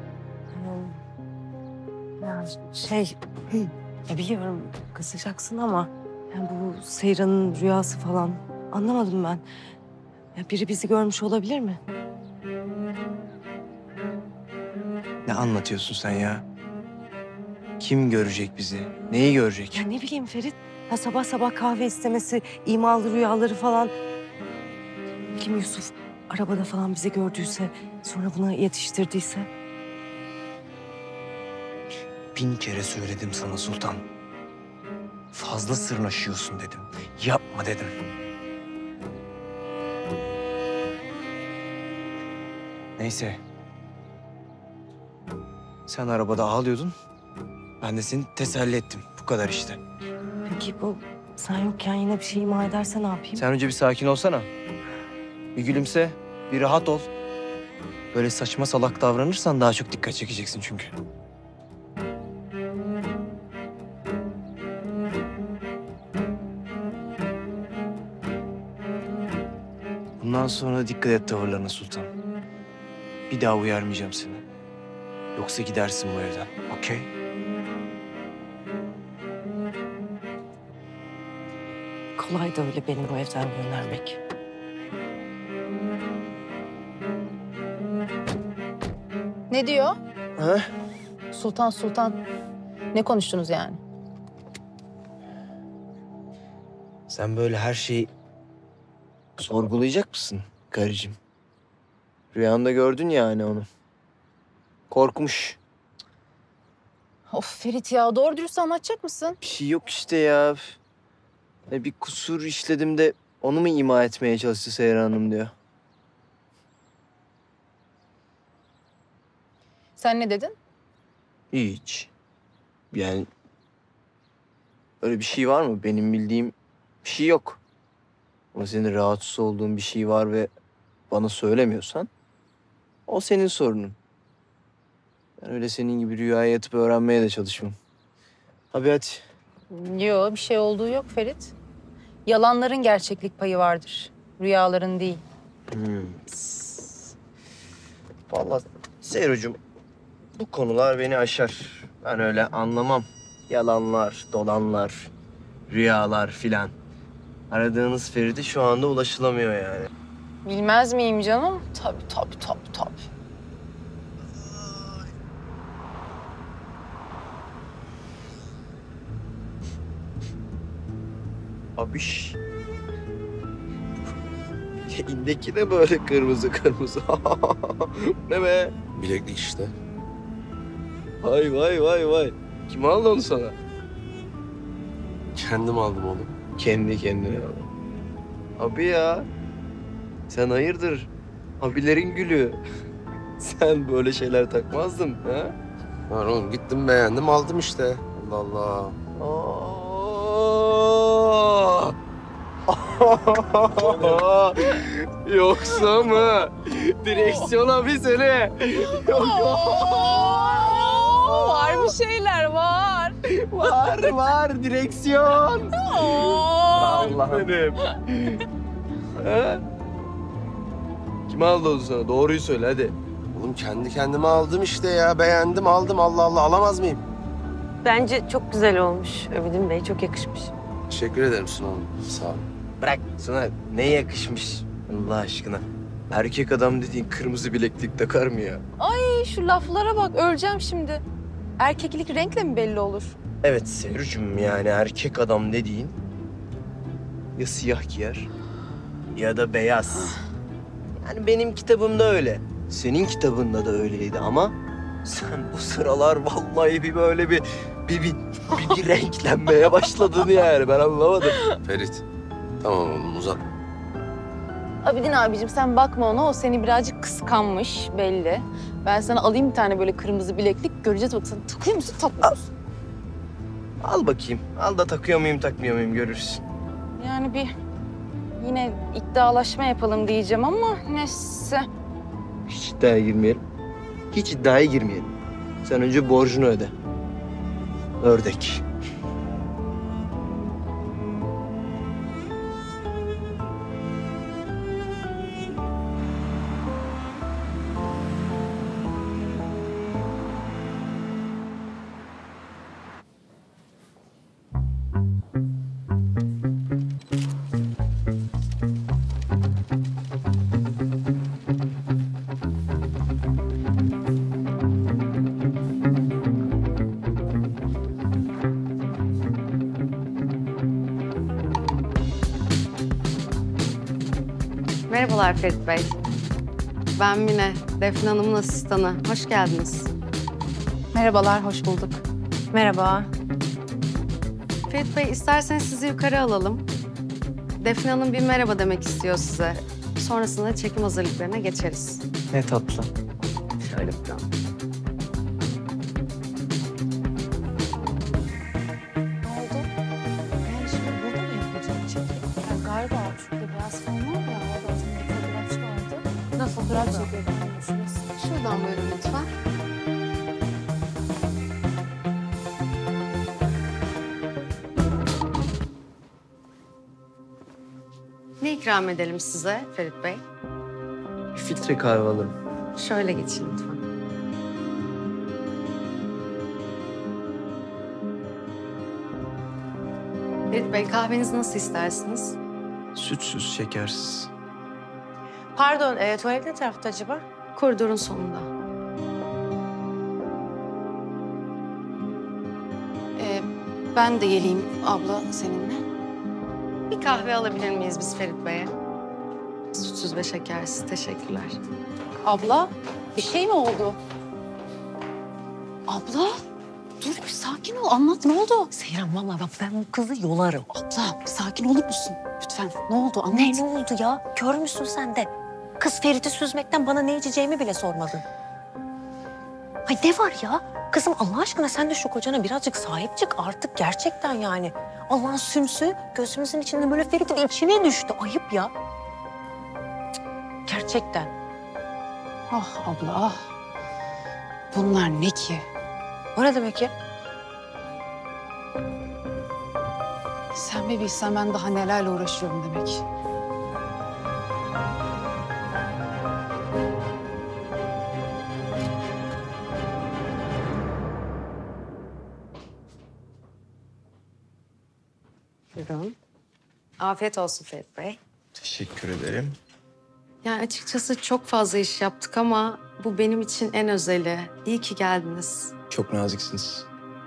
Ya şey, ya biliyorum kızacaksın ama yani bu Seyran'ın rüyası falan anlamadım ben. Ya biri bizi görmüş olabilir mi? Ne anlatıyorsun sen ya? Kim görecek bizi? Neyi görecek? Ya ne bileyim Ferit, ya sabah sabah kahve istemesi, imalı rüyaları falan. Kim Yusuf arabada falan bizi gördüyse, sonra buna yetiştirdiyse. Bin kere söyledim sana Sultan. Fazla sırnaşıyorsun dedim. Yapma dedim. Neyse. Sen arabada ağlıyordun. Ben de seni teselli ettim. Bu kadar işte. Peki bu sen yokken yine bir şey ima ederse ne yapayım? Sen önce bir sakin olsana. Bir gülümse, bir rahat ol. Böyle saçma salak davranırsan daha çok dikkat çekeceksin çünkü. Bundan sonra dikkat et tavırlarına Sultan. Bir daha uyarmayacağım seni. Yoksa gidersin bu evden, okey? Kolay da öyle beni bu evden göndermek. Ne diyor? Ha? Sultan Sultan. Ne konuştunuz yani? Sen böyle her şeyi sorgulayacak mısın karıcığım? Rüyanda gördün ya hani onu. Korkmuş. Of Ferit ya doğru dürüst anlatacak mısın? Bir şey yok işte ya. E, bir kusur işledim de onu mu ima etmeye çalıştı Seyran Hanım diyor. Sen ne dedin? Hiç. Yani öyle bir şey var mı? Benim bildiğim bir şey yok. Ama senin rahatsız olduğun bir şey var ve bana söylemiyorsan o senin sorunun. Ben öyle senin gibi rüyaya yatıp öğrenmeye de çalışmam. Hadi hadi. Yok bir şey olduğu yok Ferit. Yalanların gerçeklik payı vardır. Rüyaların değil. Hmm. Vallahi Seyrocuğum bu konular beni aşar. Ben öyle anlamam. Yalanlar, dolanlar, rüyalar filan. Aradığınız Feride şu anda ulaşılamıyor yani. Bilmez miyim canım? Tabii tabii tabii tabii. Abiş. Elindeki de böyle kırmızı kırmızı. Ne be? Bileklik işte. Vay vay vay vay. Kim aldı onu sana? Kendim aldım onu. Kendi kendine aldı. Abi ya. Sen hayırdır? Abilerin gülü. Sen böyle şeyler takmazdın ha? Var oğlum gittim beğendim aldım işte. Allah Allah. Yoksa mı? Direksiyon abi seni. Var bir şeyler var. Var var direksiyon. Allah'ım benim. Ha? Kim aldı onu sana? Doğruyu söyle hadi. Oğlum kendi kendime aldım işte ya. Beğendim aldım Allah Allah. Alamaz mıyım? Bence çok güzel olmuş. Ömidin Bey çok yakışmış. Teşekkür ederim Suna Hanım. Sağ ol. Bırak Suna ne yakışmış Allah aşkına. Erkek adam dediğin kırmızı bileklik takar mı ya? Ay şu laflara bak öleceğim şimdi. Erkeklik renkle mi belli olur? Evet Sevrucuğum yani erkek adam dediğin ya siyah giyer ya da beyaz. Yani benim kitabımda öyle. Senin kitabında da öyleydi ama sen bu sıralar vallahi bir böyle bir bir bir, bir, bir renklenmeye başladın yani ben anlamadım. Ferit. Tamam oğlum uzat. Abidin abicim sen bakma ona o seni birazcık kıskanmış belli. Ben sana alayım bir tane böyle kırmızı bileklik göreceğiz bak sen takıyor musun takmıyor musun? Al bakayım. Al da takıyor muyum takmıyor muyum görürsün. Yani bir yine iddialaşma yapalım diyeceğim ama neyse. Hiç iddiaya girmeyelim. Hiç iddiaya girmeyelim. Sen önce borcunu öde. Ördek. Merhabalar Ferit Bey. Ben Mine, Defne Hanım'ın asistanı. Hoş geldiniz. Merhabalar, hoş bulduk. Merhaba. Ferit Bey, isterseniz sizi yukarı alalım. Defne Hanım bir merhaba demek istiyor size. Sonrasında çekim hazırlıklarına geçeriz. Ne tatlı. Şöyle bakalım. Yani şimdi burada mı yapılacak çekim? Ya galiba şurada beyaz fon var ya, orada az önce fotoğrafçı vardı. Nasıl fotoğraf çekiyor? Şurası. ikram edelim size Ferit Bey? Bir filtre kahve alırım. Şöyle geçin lütfen. Ferit Bey, kahvenizi nasıl istersiniz? Sütsüz, şekersiz. Pardon, e, tuvalet ne tarafta acaba? Koridorun sonunda. Ee, ben de geleyim abla seninle. Bir kahve alabilir miyiz biz Ferit Bey'e? Sütsüz ve şekersiz, teşekkürler. Abla, bir şey mi oldu? Abla, dur bir sakin ol. Anlat, ne oldu? Seyran vallahi bak ben bu kızı yolarım. Abla, bir sakin olur musun? Lütfen. Ne oldu? Anlat. Ne ne oldu ya? Kör müsün sen de? Kız Ferit'i süzmekten bana ne içeceğimi bile sormadın. Ay ne var ya? Kızım Allah aşkına sen de şu kocana birazcık sahip çık artık gerçekten yani. Allah'ın sümsü gözümüzün içinde böyle Ferit'in içine düştü. Ayıp ya. Cık, gerçekten. Ah abla, ah. Bunlar ne ki? O ne demek ya? Sen bir bilsen ben daha nelerle uğraşıyorum demek. Buyurun. Afiyet olsun Ferit Bey. Teşekkür ederim. Yani açıkçası çok fazla iş yaptık ama bu benim için en özeli. İyi ki geldiniz. Çok naziksiniz.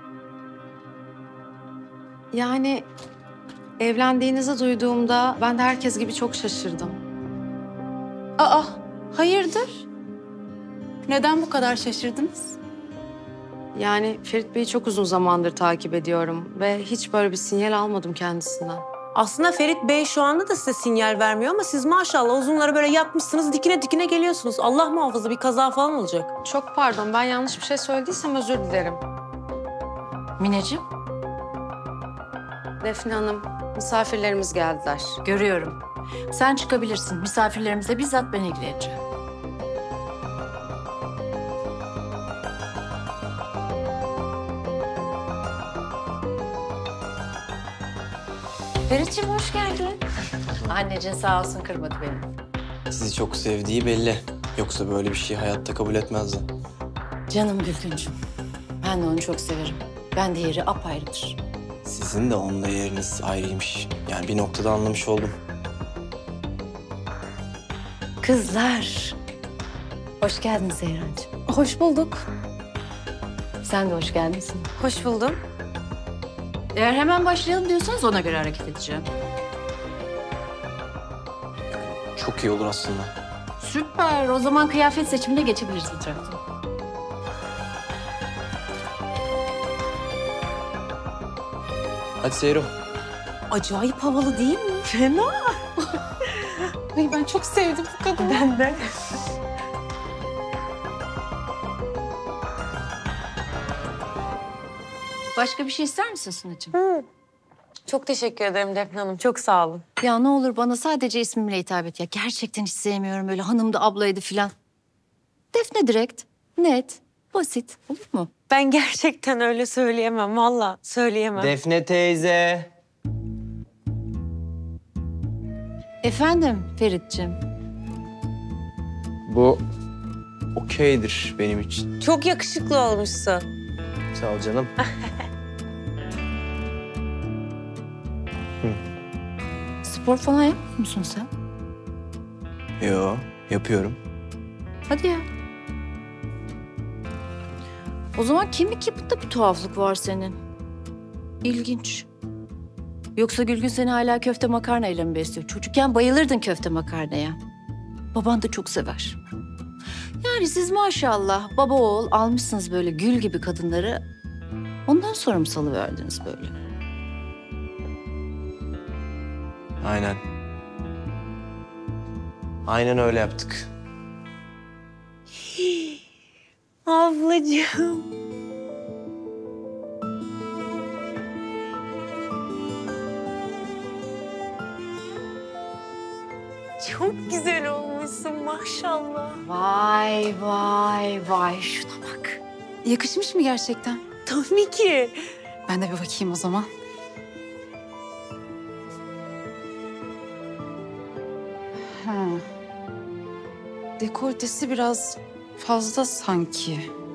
Yani evlendiğinizi duyduğumda ben de herkes gibi çok şaşırdım. Aa, hayırdır? Neden bu kadar şaşırdınız? Yani Ferit Bey'i çok uzun zamandır takip ediyorum ve hiç böyle bir sinyal almadım kendisinden. Aslında Ferit Bey şu anda da size sinyal vermiyor ama siz maşallah uzunları böyle yapmışsınız, dikine dikine geliyorsunuz. Allah muhafaza bir kaza falan olacak. Çok pardon, ben yanlış bir şey söylediysem özür dilerim. Mineciğim, Defne Hanım, misafirlerimiz geldiler. görüyorum. Sen çıkabilirsin. Misafirlerimize bizzat ben ilgileneceğim. Ferit'ciğim hoş geldin. Anneciğin sağ olsun kırmadı beni. Sizi çok sevdiği belli. Yoksa böyle bir şey hayatta kabul etmezdi. Canım Gülgüncüm. Ben de onu çok severim. Ben de yeri apayrıdır. Sizin de onunla yeriniz ayrıymış. Yani bir noktada anlamış oldum. Kızlar. Hoş geldin Seyrancığım. Hoş bulduk. Sen de hoş geldinsin. Hoş buldum. Eğer hemen başlayalım diyorsanız ona göre hareket edeceğim. Çok iyi olur aslında. Süper. O zaman kıyafet seçimine geçebiliriz lütfen. Hadi Seyro. Acayip havalı değil mi? Fena. Ay ben çok sevdim bu kadını. Ben de. Başka bir şey ister misin Sunacığım? Hı. Çok teşekkür ederim Defne Hanım. Çok sağ olun. Ya ne olur bana sadece ismimle hitap et ya. Gerçekten hiç sevmiyorum öyle hanımdı, ablaydı filan. Defne direkt, net, basit. Olur mu? Ben gerçekten öyle söyleyemem. Vallahi söyleyemem. Defne teyze. Efendim Ferit'ciğim. Bu okeydir benim için. Çok yakışıklı olmuşsun. Sağ ol canım. Spor falan yapmıyor musun sen? Yo, yapıyorum. Hadi ya. O zaman kemik yapıda bir tuhaflık var senin. İlginç. Yoksa Gülgün seni hala köfte makarnayla mı besliyor? Çocukken bayılırdın köfte makarnaya. Baban da çok sever. Yani siz maşallah baba oğul almışsınız böyle gül gibi kadınları. Ondan sonra mı salıverdiniz böyle? Aynen. Aynen öyle yaptık. Ablacığım. Çok güzel olmuşsun maşallah. Vay vay vay şuna bak. Yakışmış mı gerçekten? Tabii ki. Ben de bir bakayım o zaman. dekoltesi biraz fazla sanki.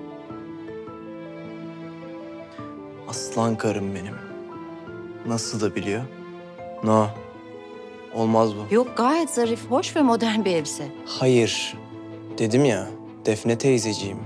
Aslan karım benim. Nasıl da biliyor? No. Olmaz bu. Yok, gayet zarif, hoş ve modern bir elbise. Hayır. Dedim ya, Defne teyzeciğim.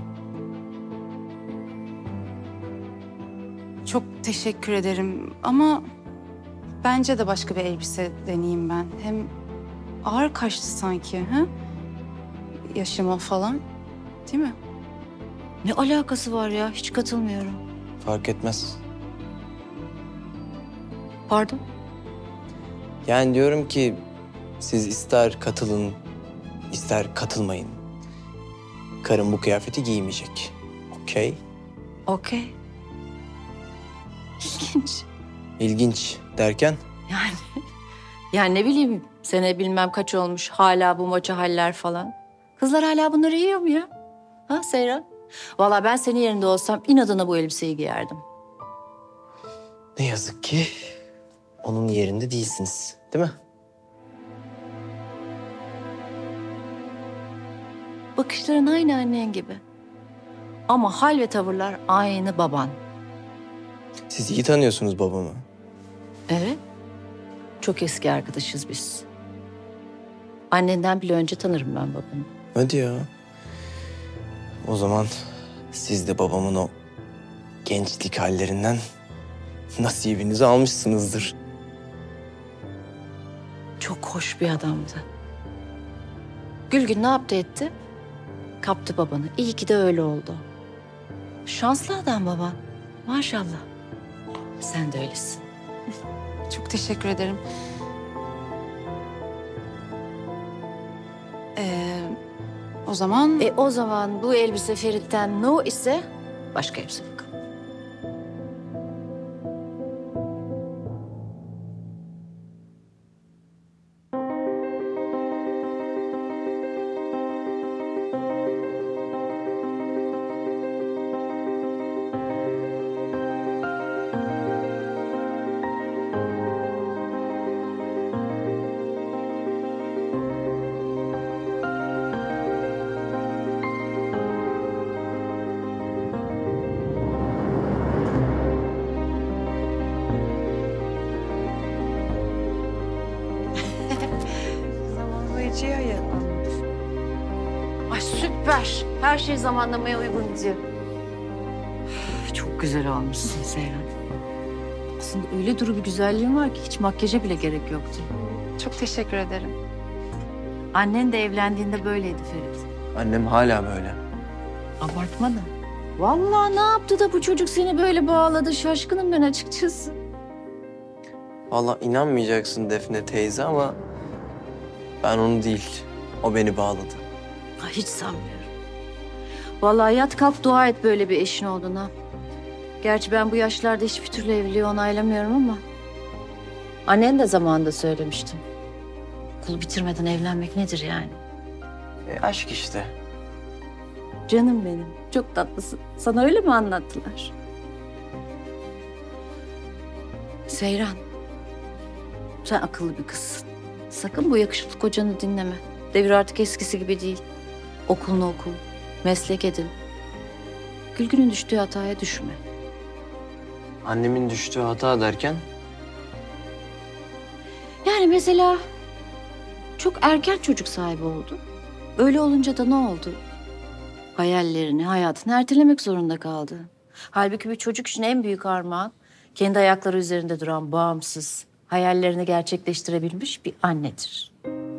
Çok teşekkür ederim ama bence de başka bir elbise deneyeyim ben. Hem ağır kaçtı sanki, ha? Yaşıma falan, değil mi? Ne alakası var ya? Hiç katılmıyorum. Fark etmez. Pardon? Yani diyorum ki siz ister katılın, ister katılmayın. Karım bu kıyafeti giymeyecek. Okey? Okey. İlginç. İlginç derken? Yani, yani ne bileyim, sene bilmem kaç olmuş, hala bu moça haller falan. Kızlar hala bunları yiyor mu ya? Ha Seyran? Vallahi ben senin yerinde olsam inadına bu elbiseyi giyerdim. Ne yazık ki onun yerinde değilsiniz, değil mi? Bakışların aynı annen gibi. Ama hal ve tavırlar aynı baban. Siz iyi tanıyorsunuz babamı. Evet. Çok eski arkadaşız biz. Annenden bile önce tanırım ben babanı. Hadi ya. O zaman siz de babamın o gençlik hallerinden nasibinizi almışsınızdır. Çok hoş bir adamdı. Gülgün ne yaptı etti? Kaptı babanı. İyi ki de öyle oldu. Şanslı adam baban. Maşallah. Sen de öylesin. Çok teşekkür ederim. Ee, o zaman... E o zaman bu elbise Ferit'ten no ise başka elbise bakalım. Ay süper. Her şey zamanlamaya uygun gidiyor. Çok güzel olmuşsun Seyran. Aslında öyle duru bir güzelliğin var ki hiç makyaja bile gerek yoktu. Çok teşekkür ederim. Annen de evlendiğinde böyleydi Ferit. Annem hala böyle. Abartma da. Vallahi ne yaptı da bu çocuk seni böyle bağladı? Şaşkınım ben açıkçası. Vallahi inanmayacaksın Defne teyze ama ben onu değil, o beni bağladı. Ay, hiç sanmıyorum. Vallahi yat kalk dua et böyle bir eşin olduğuna. Gerçi ben bu yaşlarda hiçbir türlü evliliği onaylamıyorum ama... annen de zamanında söylemiştim. Okulu bitirmeden evlenmek nedir yani? E, aşk işte. Canım benim, çok tatlısın. Sana öyle mi anlattılar? Seyran, sen akıllı bir kızsın. Sakın bu yakışıklı kocanı dinleme. Devir artık eskisi gibi değil. Okulunu oku, meslek edin. Gülgün'ün düştüğü hataya düşme. Annemin düştüğü hata derken? Yani mesela çok erken çocuk sahibi oldu. Öyle olunca da ne oldu? Hayallerini, hayatını ertelemek zorunda kaldı. Halbuki bir çocuk için en büyük armağan kendi ayakları üzerinde duran, bağımsız, hayallerini gerçekleştirebilmiş bir annedir.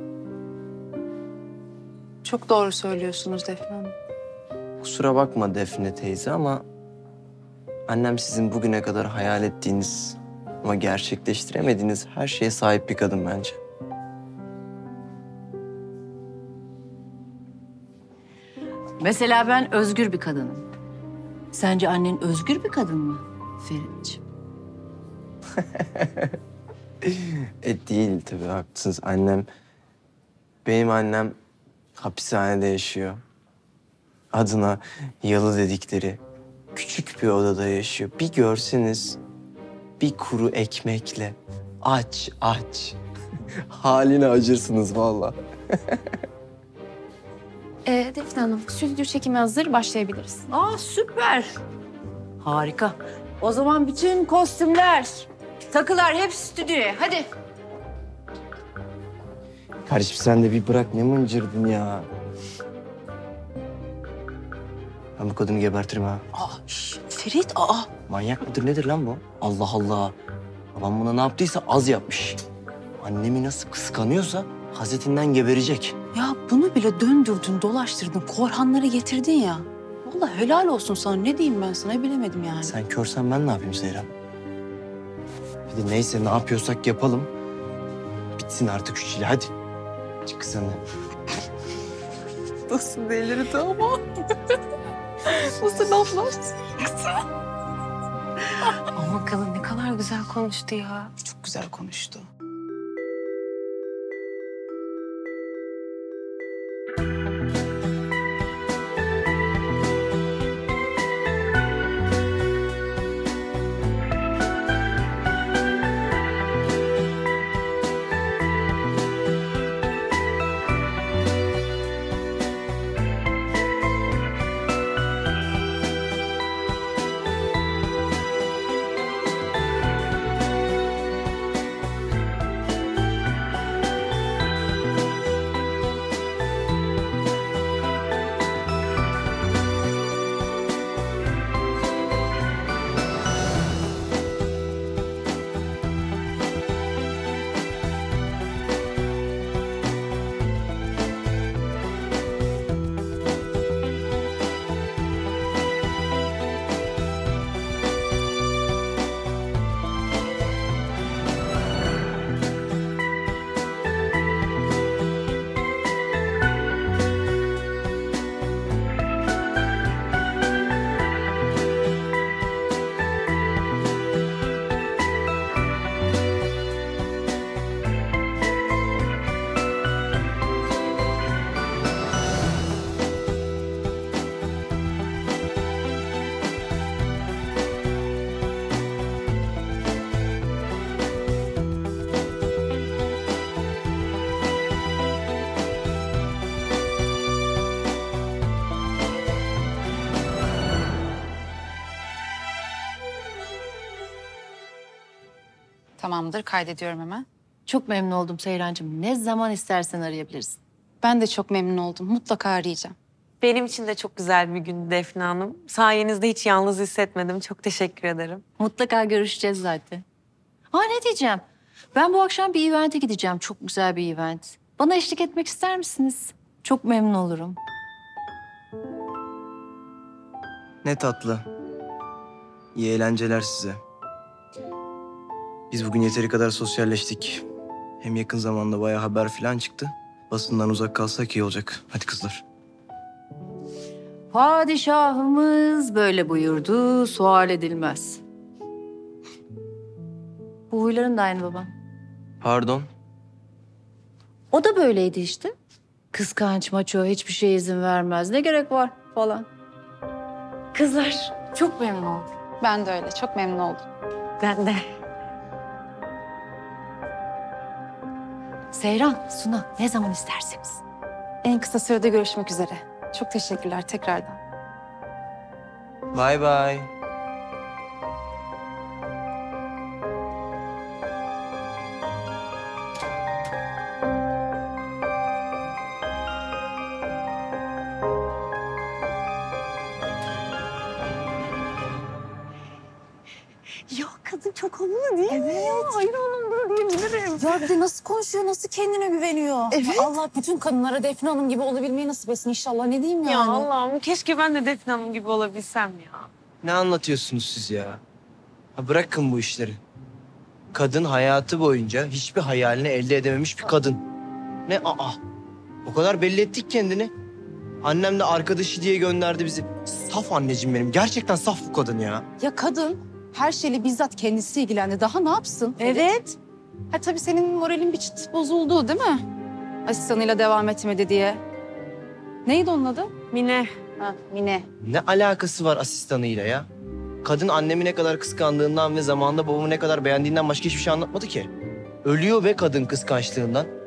Çok doğru söylüyorsunuz Defne Hanım. Kusura bakma Defne teyze ama annem sizin bugüne kadar hayal ettiğiniz ama gerçekleştiremediğiniz her şeye sahip bir kadın bence. Mesela ben özgür bir kadınım. Sence annen özgür bir kadın mı Ferit'ciğim? E değil tabii, haklısınız. Annem, benim annem hapishanede yaşıyor. Adına yalı dedikleri küçük bir odada yaşıyor. Bir görseniz bir kuru ekmekle aç aç. Haline acırsınız vallahi. Ee, Defne Hanım, stüdyo çekimi hazır, başlayabiliriz. Aa süper. Harika. O zaman bütün kostümler, takılar hepsi stüdyoya. Hadi. Kardeşim sen de bir bırak, ne mıncırdın ya. Ben bu kadını gebertirim ha. Aa, şş, Ferit, aa. Manyak mıdır nedir lan bu? Allah Allah. Babam buna ne yaptıysa az yapmış. Annemi nasıl kıskanıyorsa hasetinden geberecek. Ya bunu bile döndürdün, dolaştırdın, Korhanları getirdin ya. Vallahi helal olsun sana. Ne diyeyim ben sana, bilemedim yani. Sen körsen ben ne yapayım Seyran? Bir de neyse ne yapıyorsak yapalım. Bitsin artık şu çile, hadi. Çık sen de. Nasıl delirdi ama. Nasıl laflar? Ama kadın ne kadar güzel konuştu ya. Çok güzel konuştu. Tamamdır, kaydediyorum hemen. Çok memnun oldum Seyrancığım. Ne zaman istersen arayabilirsin. Ben de çok memnun oldum. Mutlaka arayacağım. Benim için de çok güzel bir gündü Defne Hanım. Sayenizde hiç yalnız hissetmedim. Çok teşekkür ederim. Mutlaka görüşeceğiz zaten. Ha ne diyeceğim? Ben bu akşam bir event'e gideceğim. Çok güzel bir event. Bana eşlik etmek ister misiniz? Çok memnun olurum. Ne tatlı. İyi eğlenceler size. Biz bugün yeteri kadar sosyalleştik. Hem yakın zamanda bayağı haber falan çıktı. Basından uzak kalsak iyi olacak. Hadi kızlar. Padişahımız böyle buyurdu, sual edilmez. Bu huyların da aynı baba. Pardon. O da böyleydi işte. Kıskanç, maço, hiçbir şeye izin vermez. Ne gerek var falan. Kızlar, çok memnun oldum. Ben de öyle, çok memnun oldum. Ben de. Seyran, Suna ne zaman isterseniz. En kısa sürede görüşmek üzere. Çok teşekkürler tekrardan. Bye bye. Ya kadın çok havalı değil mi? Evet. Hayranım böyle diyebilirim. Ya bir de nasıl konuşuyor, nasıl kendine güveniyor. Evet. Allah bütün kadınlara Defne Hanım gibi olabilmeyi nasip etsin inşallah. Ne diyeyim yani? Ya Allah'ım keşke ben de Defne Hanım gibi olabilsem ya. Ne anlatıyorsunuz siz ya? Ha bırakın bu işleri. Kadın hayatı boyunca hiçbir hayalini elde edememiş bir kadın. Ne aa? O kadar belli ettik kendini. Annem de arkadaşı diye gönderdi bizi. Saf anneciğim benim. Gerçekten saf bu kadın ya. Ya kadın her şeyle bizzat kendisi ilgilendi. Daha ne yapsın? Evet. Ha tabii senin moralin bir çıt bozuldu değil mi? Asistanıyla devam etmedi diye. Neydi onun adı? Mine. Ha, Mine. Ne alakası var asistanıyla ya? Kadın annemi ne kadar kıskandığından ve zamanında babamı ne kadar beğendiğinden başka hiçbir şey anlatmadı ki. Ölüyor be kadın kıskançlığından.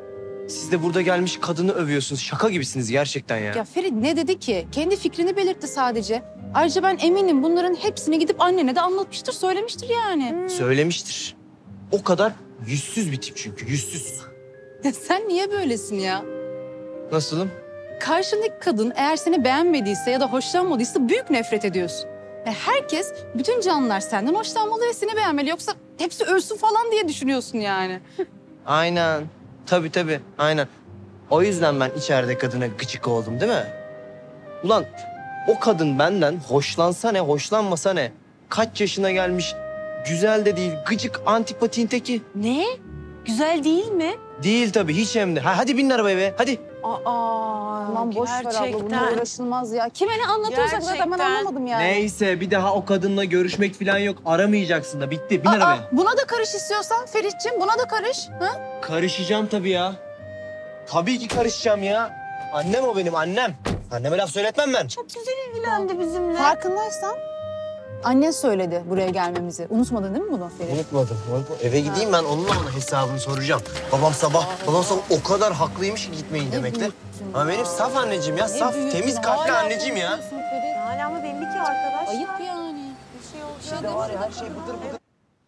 Siz de burada gelmiş kadını övüyorsunuz. Şaka gibisiniz gerçekten ya. Ya Ferit ne dedi ki? Kendi fikrini belirtti sadece. Ayrıca ben eminim bunların hepsini gidip annene de anlatmıştır, söylemiştir yani. Söylemiştir. O kadar yüzsüz bir tip çünkü, yüzsüz. Ya sen niye böylesin ya? Nasılım? Karşındaki kadın eğer seni beğenmediyse ya da hoşlanmadıysa büyük nefret ediyorsun. Ve herkes, bütün canlılar senden hoşlanmalı ve seni beğenmeli. Yoksa hepsi ölsün falan diye düşünüyorsun yani. Aynen. Tabii tabii, aynen. O yüzden ben içeride kadına gıcık oldum değil mi? Ulan o kadın benden hoşlansa ne, hoşlanmasa ne? Kaç yaşına gelmiş, güzel de değil, gıcık, antipatin teki. Ne? Güzel değil mi? Değil tabii, hiç hem de. Ha, hadi binin arabaya be, hadi. Aa, aman boş ver abla, bununla gerçekten. uğraşılmaz ya. Kime ne anlatıyorsak zaten ben Gerçekten. anlamadım yani. Neyse, bir daha o kadınla görüşmek falan yok. Aramayacaksın da, bitti. Bin arabaya. Aa, buna da karış istiyorsan Ferit'ciğim, buna da karış. Ha? Karışacağım tabii ya. Tabii ki karışacağım ya. Annem o benim, annem. Anneme laf söyletmem ben. Çok güzel ilgilendi bizimle. Farkındaysan annen söyledi buraya gelmemizi. Unutmadın değil mi bunu Ferit? Unutmadım. Eve gideyim ben onunla ona hesabını soracağım. Babam sabah, babam sabah o kadar haklıymış ki gitmeyin demekte. Ama benim saf anneciğim ya, saf, temiz kalpli anneciğim ya. Hala ama belli ki arkadaş. Ayıp yani. Bir şey oldu. Bir de var ya, her şey bıdır bıdır.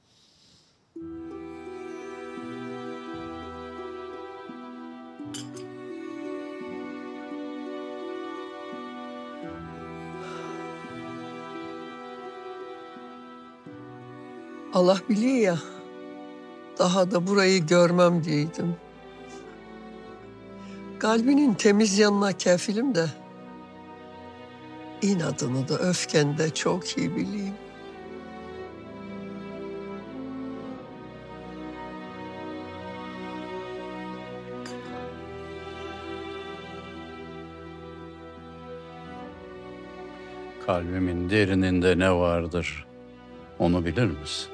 Allah biliyor ya, daha da burayı görmem diyeydim. Kalbinin temiz yanına kefilim de, inadını da öfkeni de çok iyi bileyim. Kalbimin derininde ne vardır, onu bilir misin?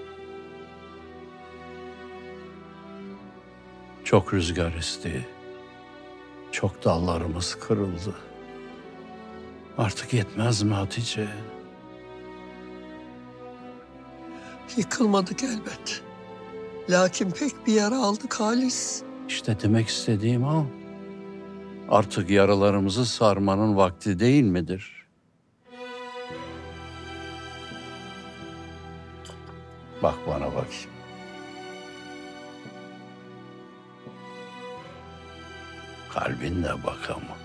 Çok rüzgar esti, çok dallarımız kırıldı. Artık yetmez mi Hatice? Yıkılmadık elbet. Lakin pek bir yara aldık Halis. İşte demek istediğim o. Artık yaralarımızı sarmanın vakti değil midir? Bak bana bakayım. Kalbinle bak ama.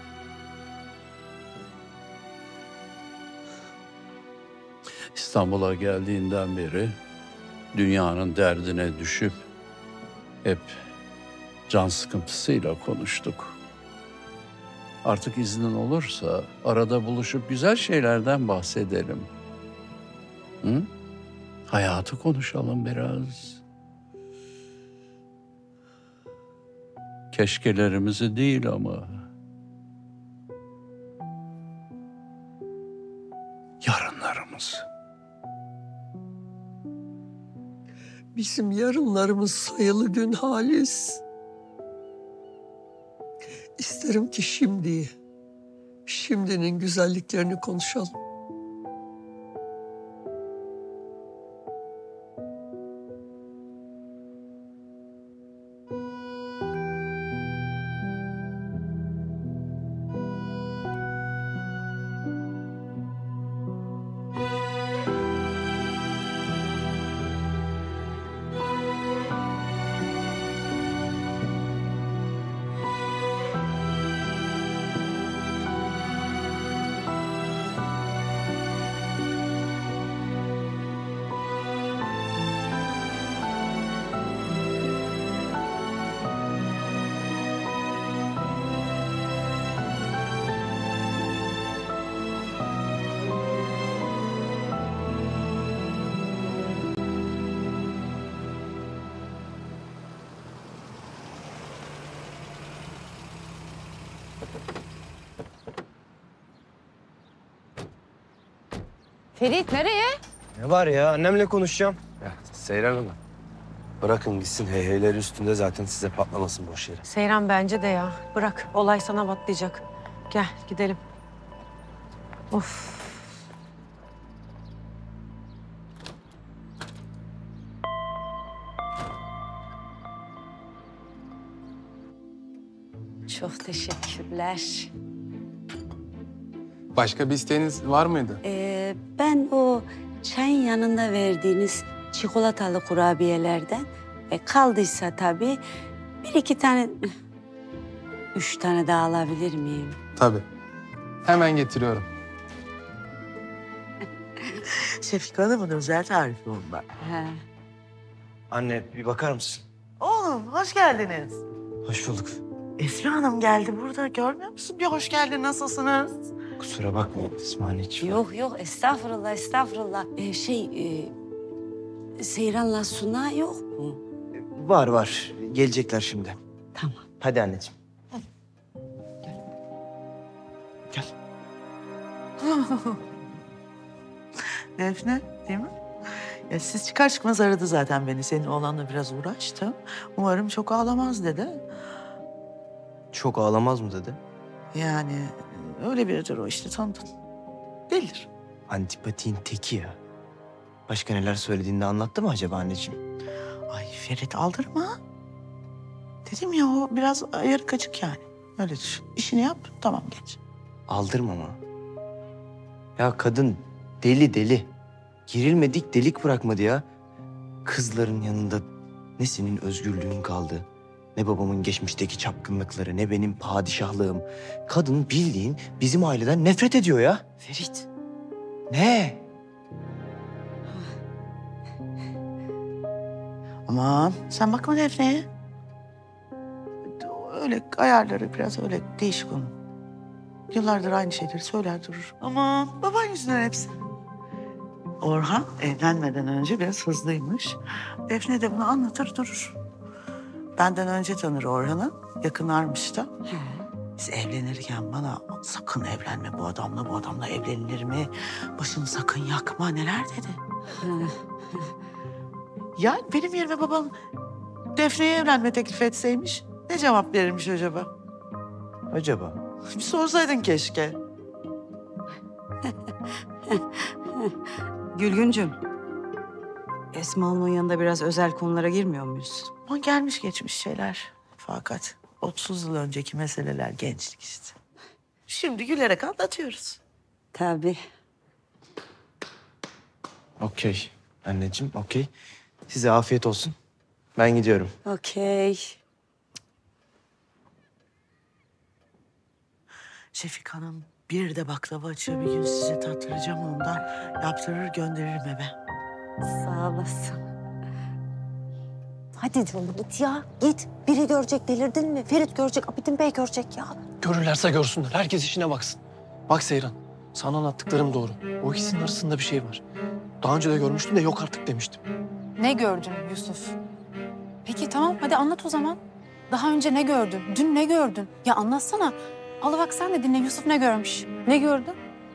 İstanbul'a geldiğinden beri dünyanın derdine düşüp hep can sıkıntısıyla konuştuk. Artık iznin olursa arada buluşup güzel şeylerden bahsedelim. Hı? Hayatı konuşalım biraz. Keşkelerimizi değil ama yarınlarımızı. Bizim yarınlarımız sayılı gün Halis. İsterim ki şimdi, şimdinin güzelliklerini konuşalım. Ferit nereye? Ne var ya, annemle konuşacağım. Ya Seyran Hanım, bırakın gitsin heyheyleri üstünde zaten size patlamasın boş yere. Seyran bence de ya. Bırak, olay sana patlayacak. Gel, gidelim. Of. Çok teşekkürler. Başka bir isteğiniz var mıydı? Ee, ben o çayın yanında verdiğiniz çikolatalı kurabiyelerden e, kaldıysa tabii bir iki tane, üç tane daha alabilir miyim? Tabii. Hemen getiriyorum. Şefik Hanım'ın özel tarifi bunlar. He. Anne bir bakar mısın? Oğlum hoş geldiniz. Hoş bulduk. Esra Hanım geldi burada. Görmüyor musun? Bir hoş geldin. Nasılsınız? Kusura bakmayın İsmail anneciğim. Yok yok estağfurullah estağfurullah. Ee, şey e, Seyran'la Suna yok mu? Var var. Gelecekler şimdi. Tamam. Hadi anneciğim. Defne değil mi? Ya siz çıkar çıkmaz aradı zaten beni. Senin oğlanla biraz uğraştım. Umarım çok ağlamaz dedi. Çok ağlamaz mı dedi? Yani öyle biridir o işte tanıdın. Delidir. Antipatiğin teki ya. Başka neler söylediğini de anlattı mı acaba anneciğim? Ay Ferit aldırma. Dedim ya o biraz ayarı kaçık yani. Öyle düşün. İşini yap tamam geç. Aldırma ama. Ya kadın deli deli. Girilmedik delik bırakmadı ya. Kızların yanında ne senin özgürlüğün kaldı, ne babamın geçmişteki çapkınlıkları, ne benim padişahlığım. Kadın bildiğin bizim aileden nefret ediyor ya. Ferit. Ne? Aman sen bakma Defne'ye. Öyle ayarları biraz öyle değişik onun. Yıllardır aynı şeyleri söyler durur. Aman baban yüzünden hepsi. Orhan evlenmeden önce biraz hızlıymış. Defne de bunu anlatır durur. Benden önce tanır Orhan'ı. Yakınlarmış da. Biz evlenirken bana sakın evlenme bu adamla, bu adamla evlenilir mi? Başını sakın yakma neler dedi. Ya benim yerime babam Defne'ye evlenme teklif etseymiş ne cevap verirmiş acaba? Acaba? Bir sorsaydın keşke. Gülgüncüm, Esma Hanım'ın yanında biraz özel konulara girmiyor muyuz? Ama gelmiş geçmiş şeyler. Fakat otuz yıl önceki meseleler gençlik işte. Şimdi gülerek anlatıyoruz. Tabii. Okey. Anneciğim okey. Size afiyet olsun. Ben gidiyorum. Okey. Şefik Hanım bir de baklava açıyor. Bir gün size tattıracağım ondan. Yaptırır gönderirim eve. Sağ olasın. Hadi canım git ya. Git. Biri görecek delirdin mi? Ferit görecek, Abidin Bey görecek ya. Görürlerse görsünler. Herkes işine baksın. Bak Seyran, sana anlattıklarım doğru. O ikisinin arasında bir şey var. Daha önce de görmüştüm de yok artık demiştim. Ne gördün Yusuf? Peki tamam hadi anlat o zaman. Daha önce ne gördün? Dün ne gördün? Ya anlatsana. Allah bak sen de dinle. Yusuf ne görmüş? Ne gördün?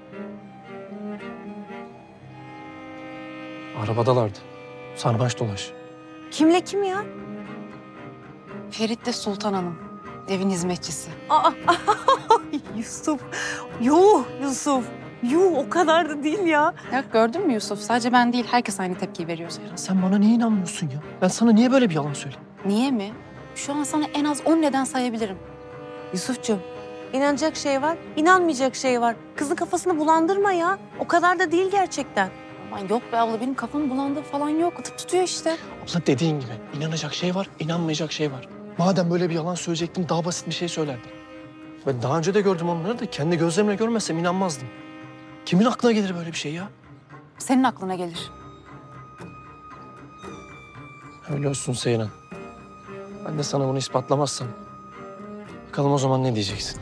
Arabadalardı. Sarmaş dolaş. Kimle kim ya? Ferit de Sultan Hanım. Evin hizmetçisi. Aa, Yusuf. Yuh Yusuf. Yuh o kadar da değil ya. Ya gördün mü Yusuf? Sadece ben değil herkes aynı tepkiyi veriyor. Sen bana niye inanmıyorsun ya? Ben sana niye böyle bir yalan söyleyeyim? Niye mi? Şu an sana en az on neden sayabilirim. Yusufcuğum, inanacak şey var, inanmayacak şey var. Kızın kafasını bulandırma ya. O kadar da değil gerçekten. Aman yok be abla, benim kafam bulandığı falan yok. Atıp tutuyor işte. Abla dediğin gibi inanacak şey var, inanmayacak şey var. Madem böyle bir yalan söyleyecektin daha basit bir şey söylerdin. Ben daha önce de gördüm onları da kendi gözlerimle görmezsem inanmazdım. Kimin aklına gelir böyle bir şey ya? Senin aklına gelir. Öyle olsun Seyran. Ben de sana bunu ispatlamazsam. Bakalım o zaman ne diyeceksin?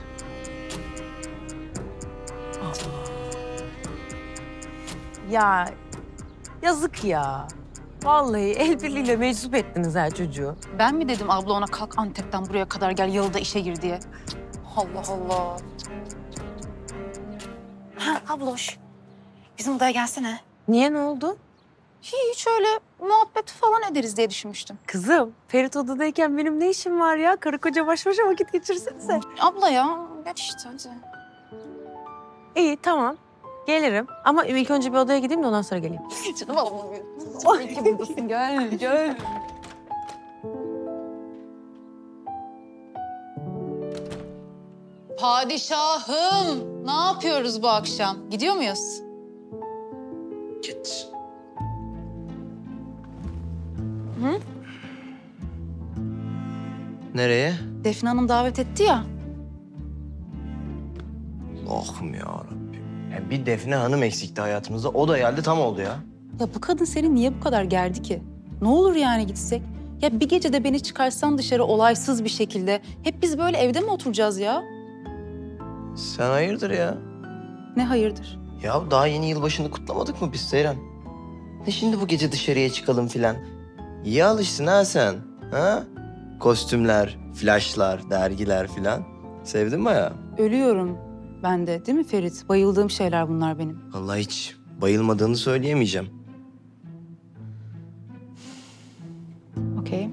Ya yazık ya. Vallahi el birliğiyle meczup ettiniz ha çocuğu. Ben mi dedim abla ona kalk Antep'ten buraya kadar gel yalıda işe gir diye? Allah Allah. Ha abloş. Bizim odaya gelsene. Niye, ne oldu? Hiç öyle muhabbet falan ederiz diye düşünmüştüm. Kızım, Ferit odadayken benim ne işim var ya? Karı koca baş başa vakit geçirsenize. Abla ya, geç işte hadi. İyi, tamam. Gelirim. Ama ilk önce bir odaya gideyim de ondan sonra geleyim. Canım ablam. İyi ki buradasın. Gel, gel. Padişahım, ne yapıyoruz bu akşam? Gidiyor muyuz? Git. Hı? Nereye? Defne Hanım davet etti ya. Allah'ım ya Rabbim. Ya bir Defne Hanım eksikti hayatımızda. O da geldi, tam oldu ya. Ya bu kadın seni niye bu kadar gerdi ki? Ne olur yani gitsek? Ya bir gece de beni çıkarsan dışarı olaysız bir şekilde. Hep biz böyle evde mi oturacağız ya? Sen hayırdır ya? Ne hayırdır? Ya daha yeni yılbaşını kutlamadık mı biz Seyran? Ne şimdi bu gece dışarıya çıkalım filan? İyi alışsın ha sen. Ha? Kostümler, flaşlar, dergiler filan. Sevdin mi ya? Ölüyorum ben de, değil mi Ferit? Bayıldığım şeyler bunlar benim. Vallahi hiç bayılmadığını söyleyemeyeceğim. Okey.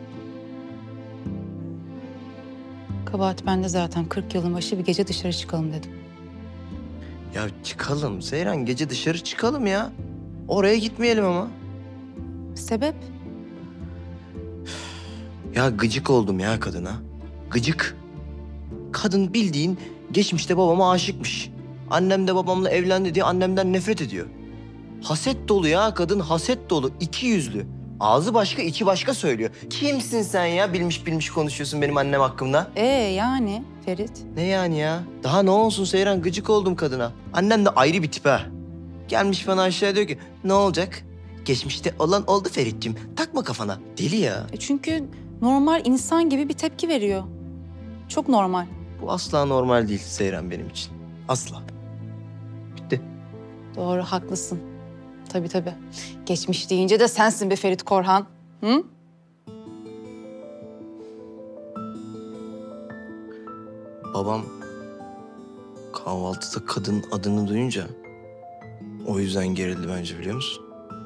Kabahat bende zaten. kırk yılın başı bir gece dışarı çıkalım dedim. Ya çıkalım Seyran, gece dışarı çıkalım ya. Oraya gitmeyelim ama. Sebep? Ya gıcık oldum ya kadına. Gıcık. Kadın bildiğin geçmişte babama aşıkmış. Annem de babamla evlendi diye annemden nefret ediyor. Haset dolu ya kadın, haset dolu. İki yüzlü. Ağzı başka, içi başka söylüyor. Kimsin sen ya? Bilmiş bilmiş konuşuyorsun benim annem hakkımda. Ee yani Ferit? Ne yani ya? Daha ne olsun Seyran, gıcık oldum kadına. Annem de ayrı bir tip ha. Gelmiş bana aşağıya diyor ki, ne olacak? Geçmişte olan oldu Ferit'ciğim. Takma kafana. Deli ya. E çünkü normal insan gibi bir tepki veriyor. Çok normal. Bu asla normal değil Seyran benim için. Asla. Bitti. Doğru, haklısın. Tabii tabii. Geçmiş deyince de sensin be Ferit Korhan. Hı? Babam kahvaltıda kadın adını duyunca o yüzden gerildi bence, biliyor musun?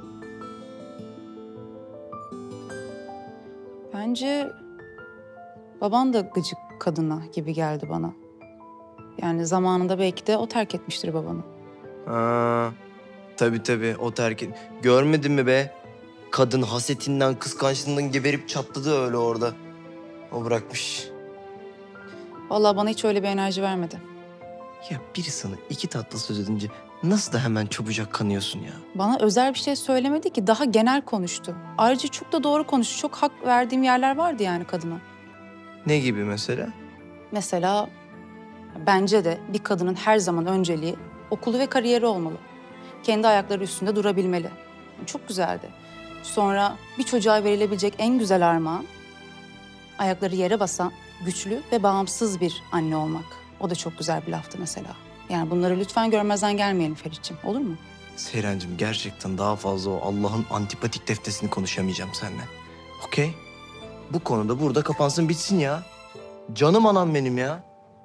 Bence baban da gıcık kadına gibi geldi bana. Yani zamanında belki de o terk etmiştir babanı. Ha, tabii tabii o terk et. Görmedin mi be? Kadın hasetinden, kıskançlığından geberip çatladı öyle orada. O bırakmış. Vallahi bana hiç öyle bir enerji vermedi. Ya biri sana iki tatlı söz edince nasıl da hemen çabucak kanıyorsun ya? Bana özel bir şey söylemedi ki, daha genel konuştu. Ayrıca çok da doğru konuştu. Çok hak verdiğim yerler vardı yani kadına. Ne gibi mesela? Mesela bence de bir kadının her zaman önceliği okulu ve kariyeri olmalı. Kendi ayakları üstünde durabilmeli. Çok güzeldi. Sonra bir çocuğa verilebilecek en güzel armağan, ayakları yere basan, güçlü ve bağımsız bir anne olmak. O da çok güzel bir laftı mesela. Yani bunları lütfen görmezden gelmeyelim Ferit'ciğim, olur mu? Seyrancığım gerçekten daha fazla o Allah'ın antipatik deftesini konuşamayacağım seninle. Okey? Bu konuda burada kapansın bitsin ya. Canım anam benim ya.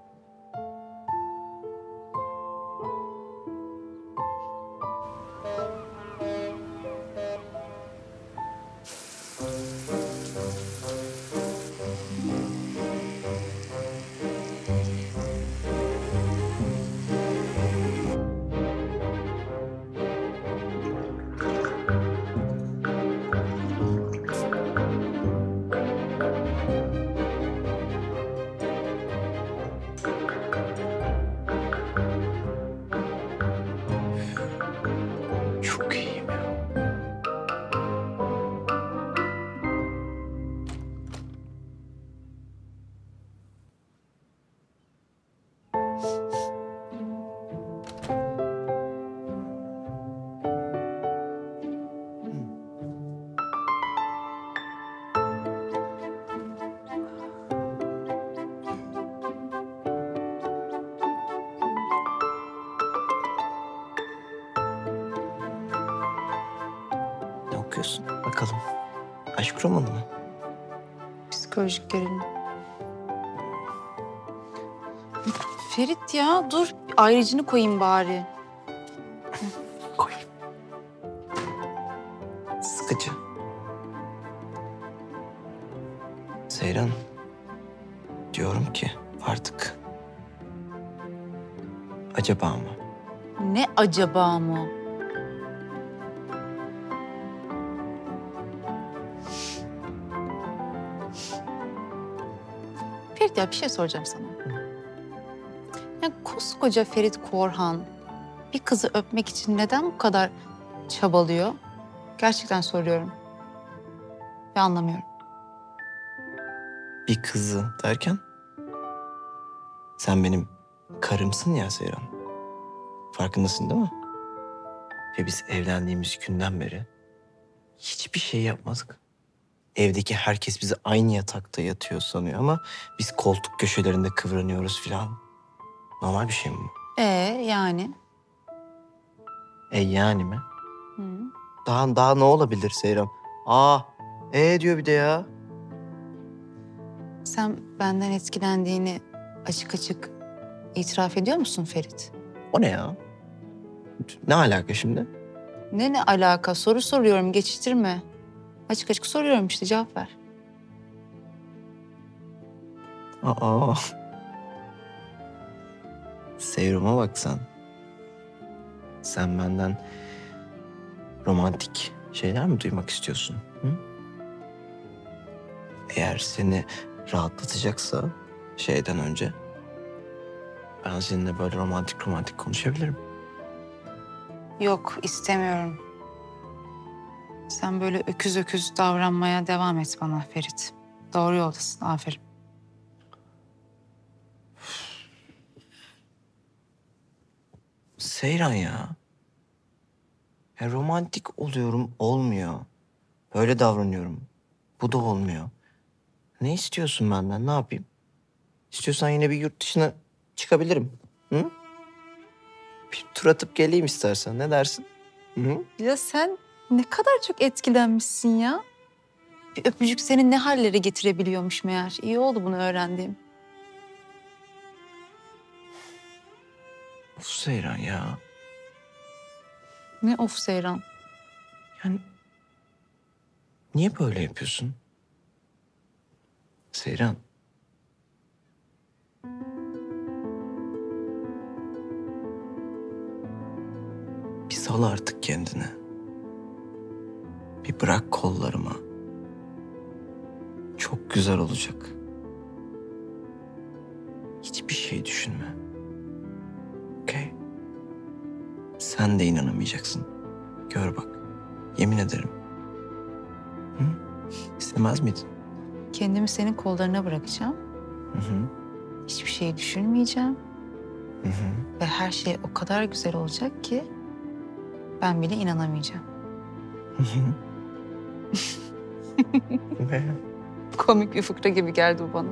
Çok iyiyim ya. Ne okuyorsun? Bakalım. Aşk romanı mı? Psikolojik gerilim. Ferit ya dur, ayrıcını koyayım bari. Koy. Sıkıcı. Seyran, diyorum ki artık acaba mı? Ne acaba mı? Ferit ya bir şey soracağım sana. koskoca Ferit Korhan bir kızı öpmek için neden bu kadar çabalıyor? Gerçekten soruyorum. Ve anlamıyorum. Bir kızı derken? Sen benim karımsın ya Seyran. Farkındasın değil mi? Ve biz evlendiğimiz günden beri hiçbir şey yapmadık. Evdeki herkes bizi aynı yatakta yatıyor sanıyor ama biz koltuk köşelerinde kıvranıyoruz filan. Normal bir şey mi bu? Ee yani? E yani mi? Hı. Daha daha ne olabilir Seyran? Aa, e diyor bir de ya. Sen benden etkilendiğini açık açık itiraf ediyor musun Ferit? O ne ya? Ne alaka şimdi? Ne ne alaka? Soru soruyorum, geçiştirme. Açık açık soruyorum işte, cevap ver. Aa. Seyruma bak sen. Sen benden romantik şeyler mi duymak istiyorsun? Hı? Eğer seni rahatlatacaksa şeyden önce ben seninle böyle romantik romantik konuşabilirim. Yok, istemiyorum. Sen böyle öküz öküz davranmaya devam et bana Ferit. Doğru yoldasın, aferin. Seyran ya. Ya romantik oluyorum, olmuyor. Böyle davranıyorum. Bu da olmuyor. Ne istiyorsun benden? Ne yapayım? İstiyorsan yine bir yurt dışına çıkabilirim. Hı? Bir tur atıp geleyim istersen. Ne dersin? Hı? Ya sen ne kadar çok etkilenmişsin ya. Bir öpücük seni ne hallere getirebiliyormuş meğer. İyi oldu bunu öğrendiğim. Of Seyran ya. Ne of Seyran? Yani niye böyle yapıyorsun? Seyran. Bir sal artık kendini. Bir bırak kollarıma. Çok güzel olacak. Hiçbir şey düşünme. Okey? Sen de inanamayacaksın. Gör bak. Yemin ederim. Hı? İstemez miydin? Kendimi senin kollarına bırakacağım. Hı hı. Hiçbir şey düşünmeyeceğim. Hı hı. Ve her şey o kadar güzel olacak ki ben bile inanamayacağım. Hı hı. Ne? Komik bir fıkra gibi geldi bu bana.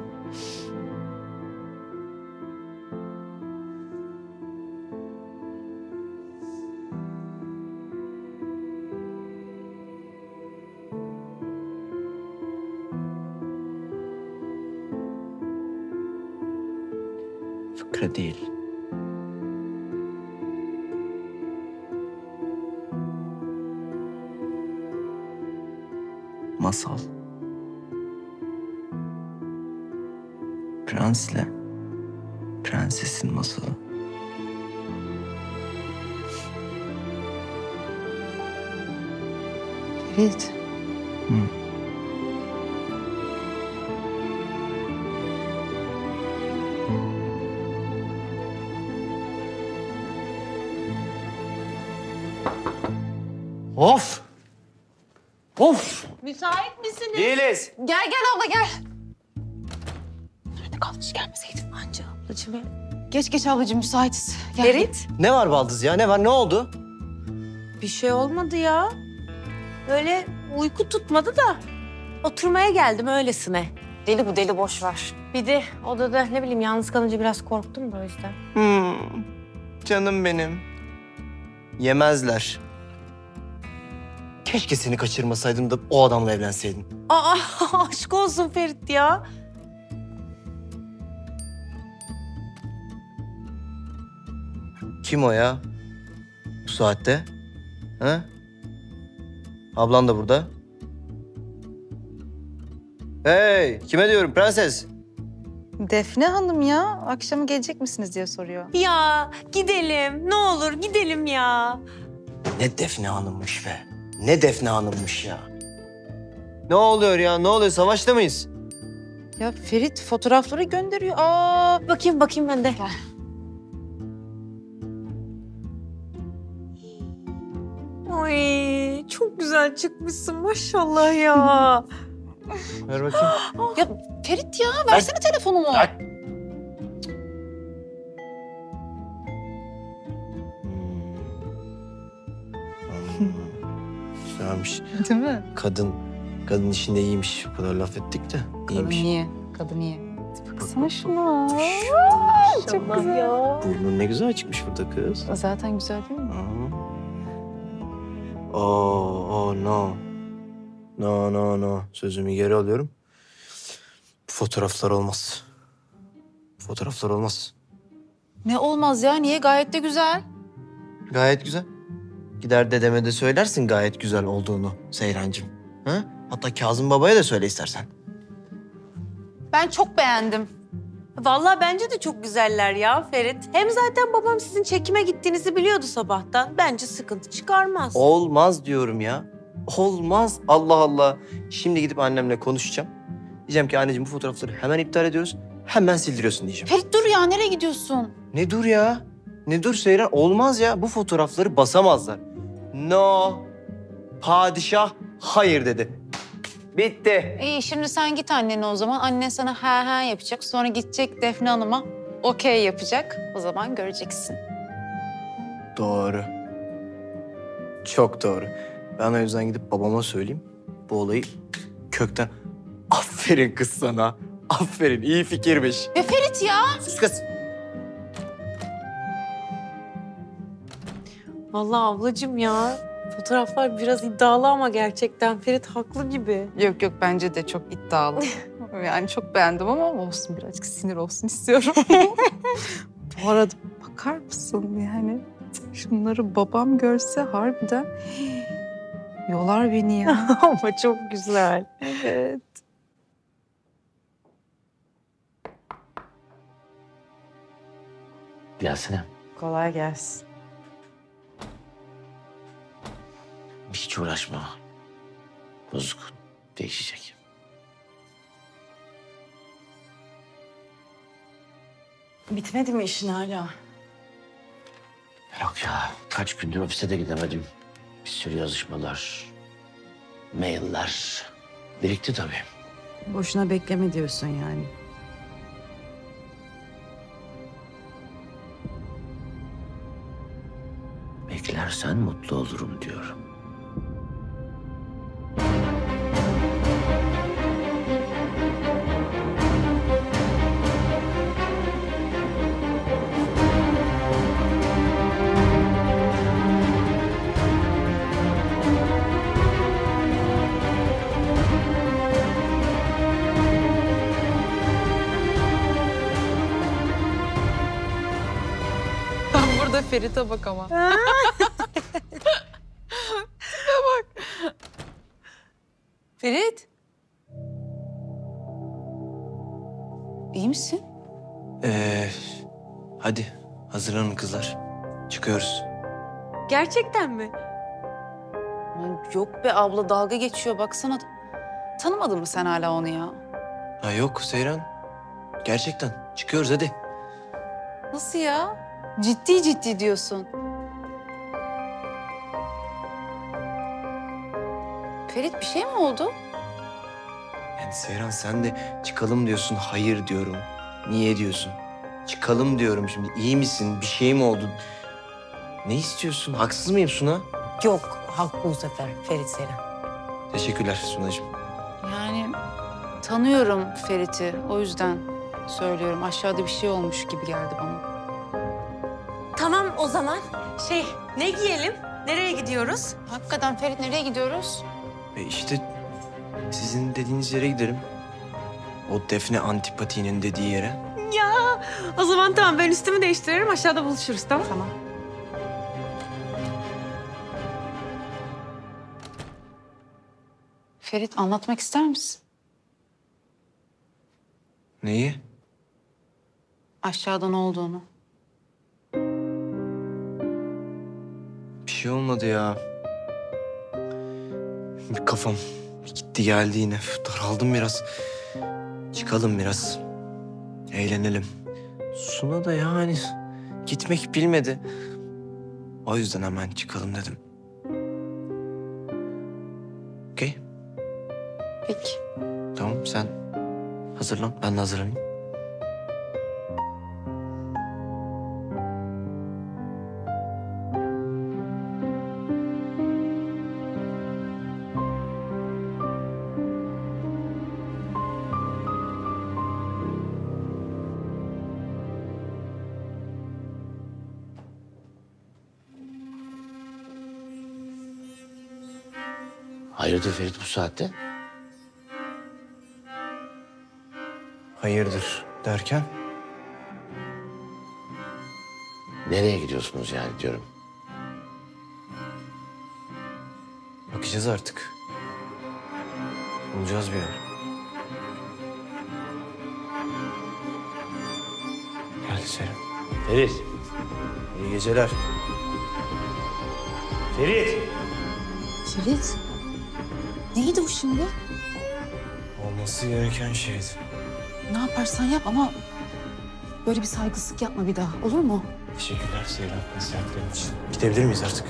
Fıkra değil. Masal. Prensle prensesin masalı. Ferit. Hı. Of! Of! Müsait misiniz? Değiliz. Gel gel abla gel. Nerede kaldı, hiç gelmeseydin anca ablacığım. Geç geç ablacığım, müsaitiz. Gel. Ferit. Ne var Baldız ya? Ne var? Ne oldu? Bir şey olmadı ya. Öyle uyku tutmadı da oturmaya geldim öylesine. Deli bu deli, boş ver. Bir de odada ne bileyim yalnız kalınca biraz korktum da o yüzden. Hmm. Canım benim. Yemezler. Keşke seni kaçırmasaydım da o adamla evlenseydin. Aa aşk olsun Ferit ya. Kim o ya? Bu saatte? Ha? Ablan da burada. Hey, kime diyorum prenses? Defne Hanım ya, akşam gelecek misiniz diye soruyor. Ya gidelim ne olur gidelim ya. Ne Defne Hanım'mış be. Ne Defne Hanım'mış ya. Ne oluyor ya? Ne oluyor? Savaşta mıyız? Ya Ferit fotoğrafları gönderiyor. Aa, bakayım bakayım ben de. çok güzel çıkmışsın maşallah ya. Ver bakayım. Ya Ferit ya versene telefonumu. Güzelmiş. Değil mi? Kadın, kadın işinde iyiymiş. O kadar laf ettik de Kadın iyiymiş. niye? Kadın niye? Baksana şuna. Çok güzel. Ya. Burnun ne güzel çıkmış burada kız. Zaten güzel değil mi? Oh, oh no. No, no, no. Sözümü geri alıyorum. Bu fotoğraflar olmaz. Bu fotoğraflar olmaz. Ne olmaz ya? Niye? Gayet de güzel. Gayet güzel. Gider dedeme de söylersin gayet güzel olduğunu Seyrancığım. Ha? Hatta Kazım Baba'ya da söyle istersen. Ben çok beğendim. Vallahi bence de çok güzeller ya Ferit. Hem zaten babam sizin çekime gittiğinizi biliyordu sabahtan. Bence sıkıntı çıkarmaz. Olmaz diyorum ya. Olmaz. Allah Allah. Şimdi gidip annemle konuşacağım. Diyeceğim ki anneciğim bu fotoğrafları hemen iptal ediyoruz. Hemen sildiriyorsun diyeceğim. Ferit dur ya, nereye gidiyorsun? Ne dur ya? Ne dur Seyran? Olmaz ya. Bu fotoğrafları basamazlar. No. Padişah hayır dedi. Bitti. İyi, şimdi sen git annene o zaman. Annen sana ha ha yapacak. Sonra gidecek Defne Hanım'a okey yapacak. O zaman göreceksin. Doğru. Çok doğru. Ben o yüzden gidip babama söyleyeyim. Bu olayı kökten... Aferin kız sana. Aferin. İyi fikirmiş. Ya Ferit ya. Sus kız. Vallahi ablacığım ya. Fotoğraflar biraz iddialı ama gerçekten Ferit haklı gibi. Yok yok, bence de çok iddialı. Yani çok beğendim ama olsun, birazcık sinir olsun istiyorum. Bu arada bakar mısın yani? Şunları babam görse harbiden yolar beni ya. Ama çok güzel. Evet. Gelsene. Kolay gelsin. Hiç uğraşma. Bozuk. Değişecek. Bitmedi mi işin hala? Yok ya. Kaç gündür ofise de gidemedim. Bir sürü yazışmalar, mailler birikti tabii. Boşuna bekleme diyorsun yani. Beklersen mutlu olurum diyorum. Burada Ferit'e bak ama. bak. Ferit. İyi misin? Ee, hadi hazırlanın kızlar. Çıkıyoruz. Gerçekten mi? Yok be abla, dalga geçiyor baksana. Tanımadın mı sen hala onu ya? Ha yok Seyran. Gerçekten. Çıkıyoruz hadi. Nasıl ya? Ciddi ciddi diyorsun. Ferit, bir şey mi oldu? Yani Seyran sen de çıkalım diyorsun. Hayır diyorum. Niye diyorsun? Çıkalım diyorum şimdi. İyi misin? Bir şey mi oldu? Ne istiyorsun? Haksız mıyım Suna? Yok, haklı bu sefer Ferit Seyran. Teşekkürler Sunacığım. Yani tanıyorum Ferit'i, o yüzden söylüyorum. Aşağıda bir şey olmuş gibi geldi bana. Tamam o zaman şey ne giyelim? Nereye gidiyoruz? Hakikaten Ferit, nereye gidiyoruz? E işte sizin dediğiniz yere gidelim. O Defne antipatinin dediği yere. Ya o zaman tamam, ben üstümü değiştiririm, aşağıda buluşuruz, tamam? Tamam. Ferit, anlatmak ister misin? Neyi? Aşağıda ne olduğunu. Bir şey olmadı ya. Bir kafam gitti geldi yine. Üf, daraldım biraz. Çıkalım biraz. Eğlenelim. Suna da yani gitmek bilmedi. O yüzden hemen çıkalım dedim. Okey. Peki. Tamam sen hazırlan. Ben de hazırlanayım. Hayırdır Ferit bu saatte? Hayırdır derken? Nereye gidiyorsunuz yani diyorum. Bakacağız artık. Bulacağız bir yer. Gel Selim. Ferit. İyi geceler. Ferit. Ferit. Neydi bu şimdi? Olması gereken şeydi. Ne yaparsan yap ama böyle bir saygısızlık yapma bir daha. Olur mu? Teşekkürler Seyran nasihatlerin için. Gidebilir miyiz artık?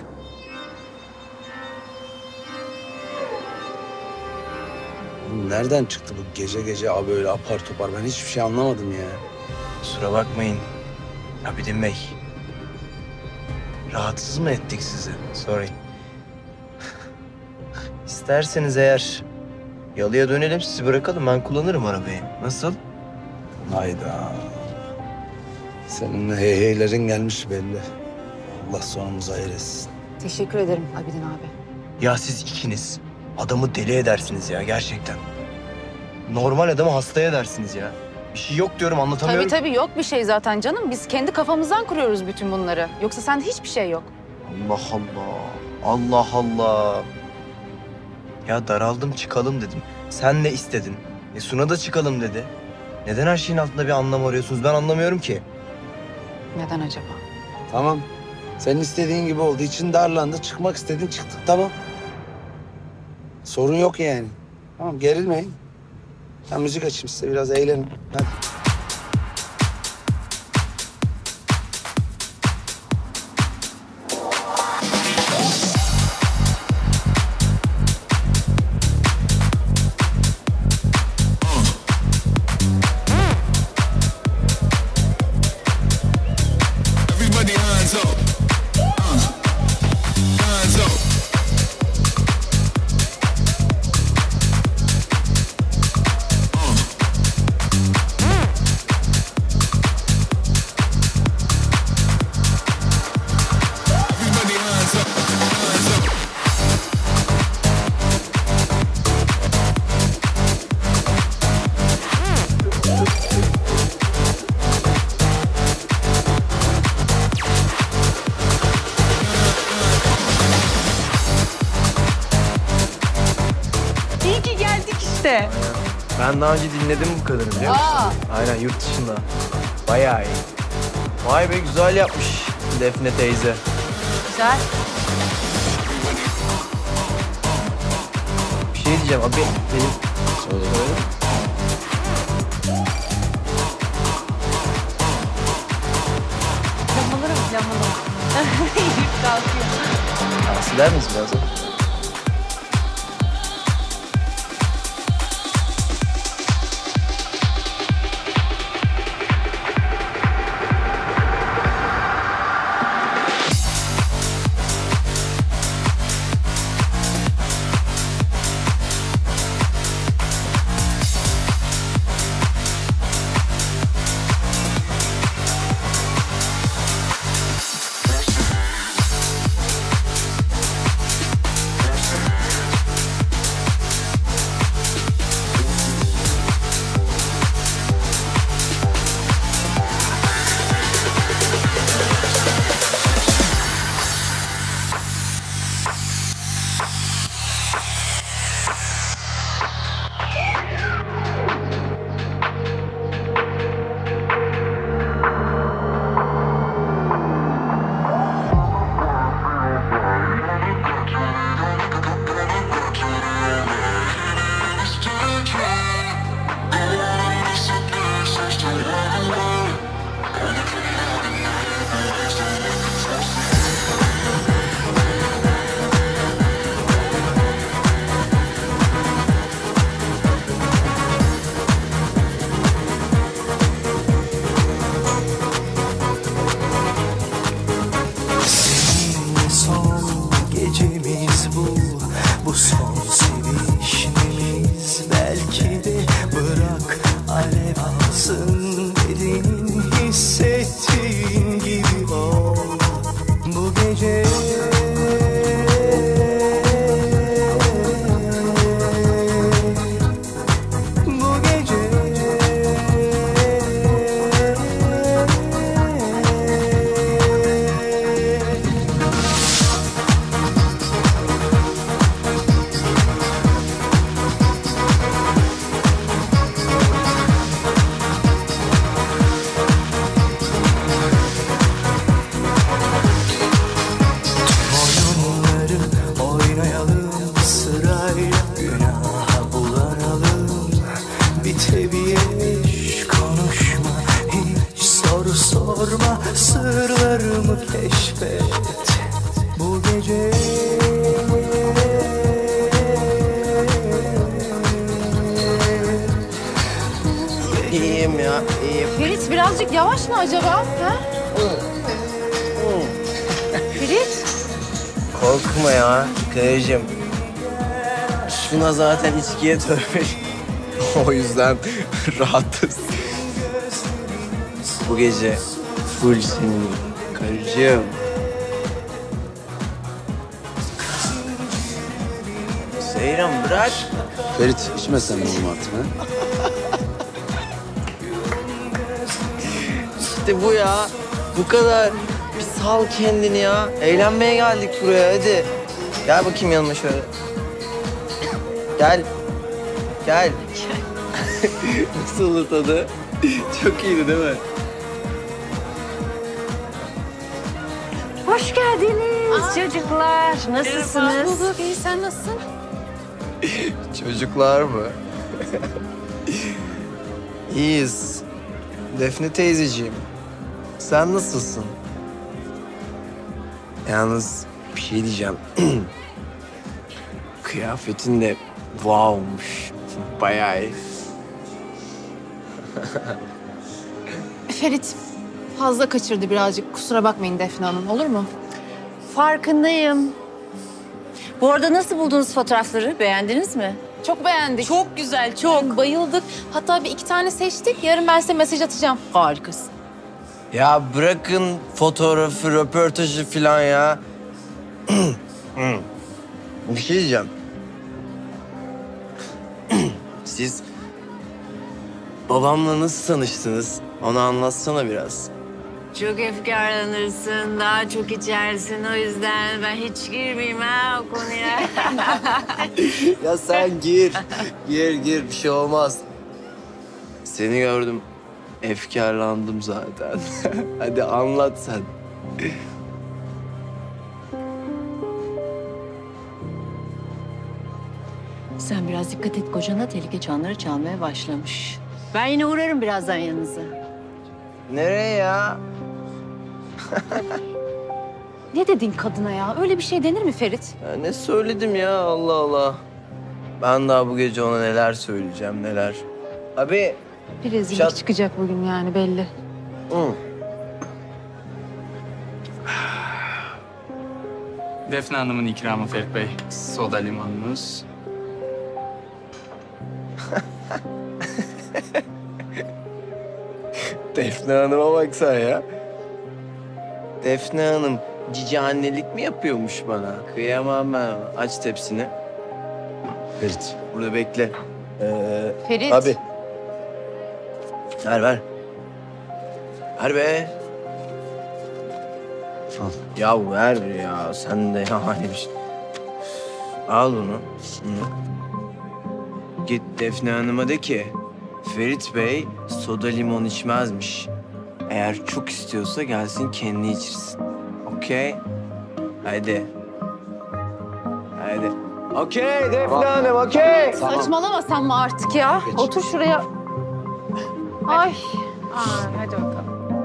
Nereden çıktı bu gece gece a böyle apar topar? Ben hiçbir şey anlamadım ya. Kusura bakmayın Abidin Bey. Rahatsız mı ettik sizi? Sorry. İsterseniz eğer yalıya dönelim, sizi bırakalım. Ben kullanırım arabayı. Nasıl? Hayda. Senin hey heylerin gelmiş belli. Allah sonumuzu hayır etsin. Teşekkür ederim Abidin abi. Ya siz ikiniz adamı deli edersiniz ya gerçekten. Normal adamı hasta edersiniz ya. Bir şey yok diyorum, anlatamıyorum. Tabii tabii yok bir şey zaten canım. Biz kendi kafamızdan kuruyoruz bütün bunları. Yoksa sende hiçbir şey yok. Allah Allah. Allah Allah. Ya daraldım çıkalım dedim. Sen ne istedin? E Suna da çıkalım dedi. Neden her şeyin altında bir anlam arıyorsunuz? Ben anlamıyorum ki. Neden acaba? Tamam. Senin istediğin gibi oldu. İçin darlandı. Çıkmak istedin çıktık. Tamam. Sorun yok yani. Tamam gerilmeyin. Ben müzik açayım size biraz eğlenin. Hadi. Everybody hands up. Uh, hands up. Everybody hands up. Hands up. İyi ki geldik işte. Ben daha önce dinledim bu kadarını biliyor musun? Aa. Aynen yurt dışında. Bayağı iyi. Vay be güzel yapmış Defne teyze. Güzel. Bir şey diyeceğim abi benim... Söyle. Lamalarım lamalarım. Yük kalkıyor. Siler miyiz biraz? Ferit birazcık yavaş mı acaba? Ha? Ferit. Korkma ya Kayacığım. Şuna zaten içkiye tövbe. O yüzden rahatız. Bu gece full senin karıcığım. Seyran bırak. Ferit içmezsen oğlum artık ha? İşte bu ya. Bu kadar. Bir sal kendini ya. Eğlenmeye geldik buraya hadi. Gel bakayım yanıma şöyle. Gel. Gel. Nasıl tadı? Çok iyiydi değil mi? Hoş geldiniz çocuklar. Nasılsınız? Bulduk, iyi. Sen nasılsın? Çocuklar mı? İyiyiz. Defne teyzeciğim. Sen nasılsın? Yalnız bir şey diyeceğim. Kıyafetin de wow'muş. Bayağı iyi. Ferit fazla kaçırdı birazcık. Kusura bakmayın Defne Hanım, olur mu? Farkındayım. Bu arada nasıl buldunuz fotoğrafları? Beğendiniz mi? Çok beğendik. Çok güzel, çok. Bayıldık. Hatta bir iki tane seçtik. Yarın ben size mesaj atacağım. Harikasın. Ya bırakın fotoğrafı, röportajı falan ya. Bir şey diyeceğim. Siz babamla nasıl tanıştınız? Onu anlatsana biraz. Çok efkarlanırsın, daha çok içersin. O yüzden ben hiç girmeyeyim ha o konuya. Ya sen gir. Gir gir bir şey olmaz. Seni gördüm. Efkarlandım zaten. Hadi anlat sen. Sen biraz dikkat et, kocana tehlike çanları çalmaya başlamış. Ben yine uğrarım birazdan yanınıza. Nereye ya? Ne dedin kadına ya? Öyle bir şey denir mi Ferit? Ya ne söyledim ya Allah Allah. Ben daha bu gece ona neler söyleyeceğim neler. Abi. Bir rezillik Şat- çıkacak bugün yani belli. Hı. Defne Hanım'ın ikramı Ferit Bey. Soda limonunuz. Defne Hanım'a bak sen ya. Defne Hanım cici annelik mi yapıyormuş bana? Kıyamam ben. Aç tepsini. Ferit. Burada bekle. Ee, Ferit. Abi. Ver ver. Ver be. Al. Ya ver ya. Sen de yani bir şey. Al bunu. Hı. Git Defne Hanım'a de ki Ferit Bey soda limon içmezmiş. Eğer çok istiyorsa gelsin kendi içirsin. Okey? Haydi. Haydi. Okey Defne Hanım, okey. Saçmalama sen mi artık ya? Geç. Otur şuraya. Ay. Aa, hadi bakalım.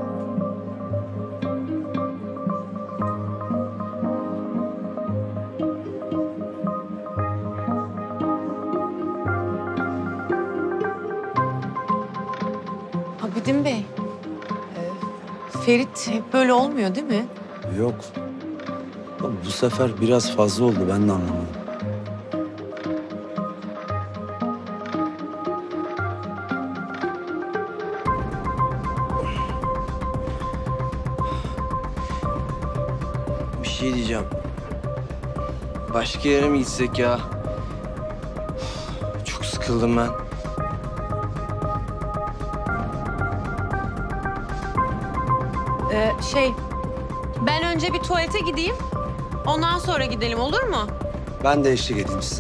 Abidin Bey, e, Ferit hep böyle olmuyor değil mi? Yok. Bu sefer biraz fazla oldu, ben de anlamadım. Bir şey diyeceğim. Başka yere mi gitsek ya? Çok sıkıldım ben. Ee, şey, ben önce bir tuvalete gideyim. Ondan sonra gidelim, olur mu? Ben de eşlik edeyim size.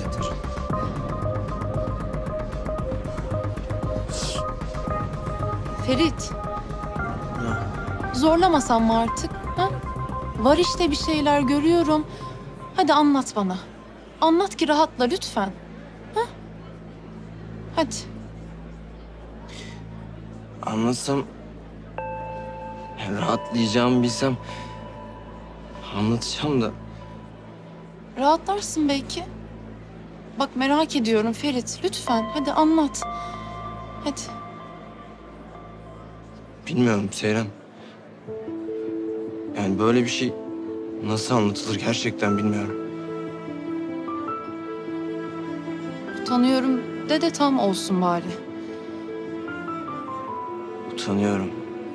Ferit. Zorlamasan mı artık? Ha? Var işte bir şeyler görüyorum. Hadi anlat bana. Anlat ki rahatla lütfen. Ha? Hadi. Anlatsam... rahatlayacağımı bilsem... anlatacağım da... Rahatlarsın belki. Bak merak ediyorum Ferit. Lütfen hadi anlat. Hadi. Bilmiyorum Seyran. Yani böyle bir şey nasıl anlatılır gerçekten bilmiyorum. Utanıyorum de de tam olsun bari. Utanıyorum.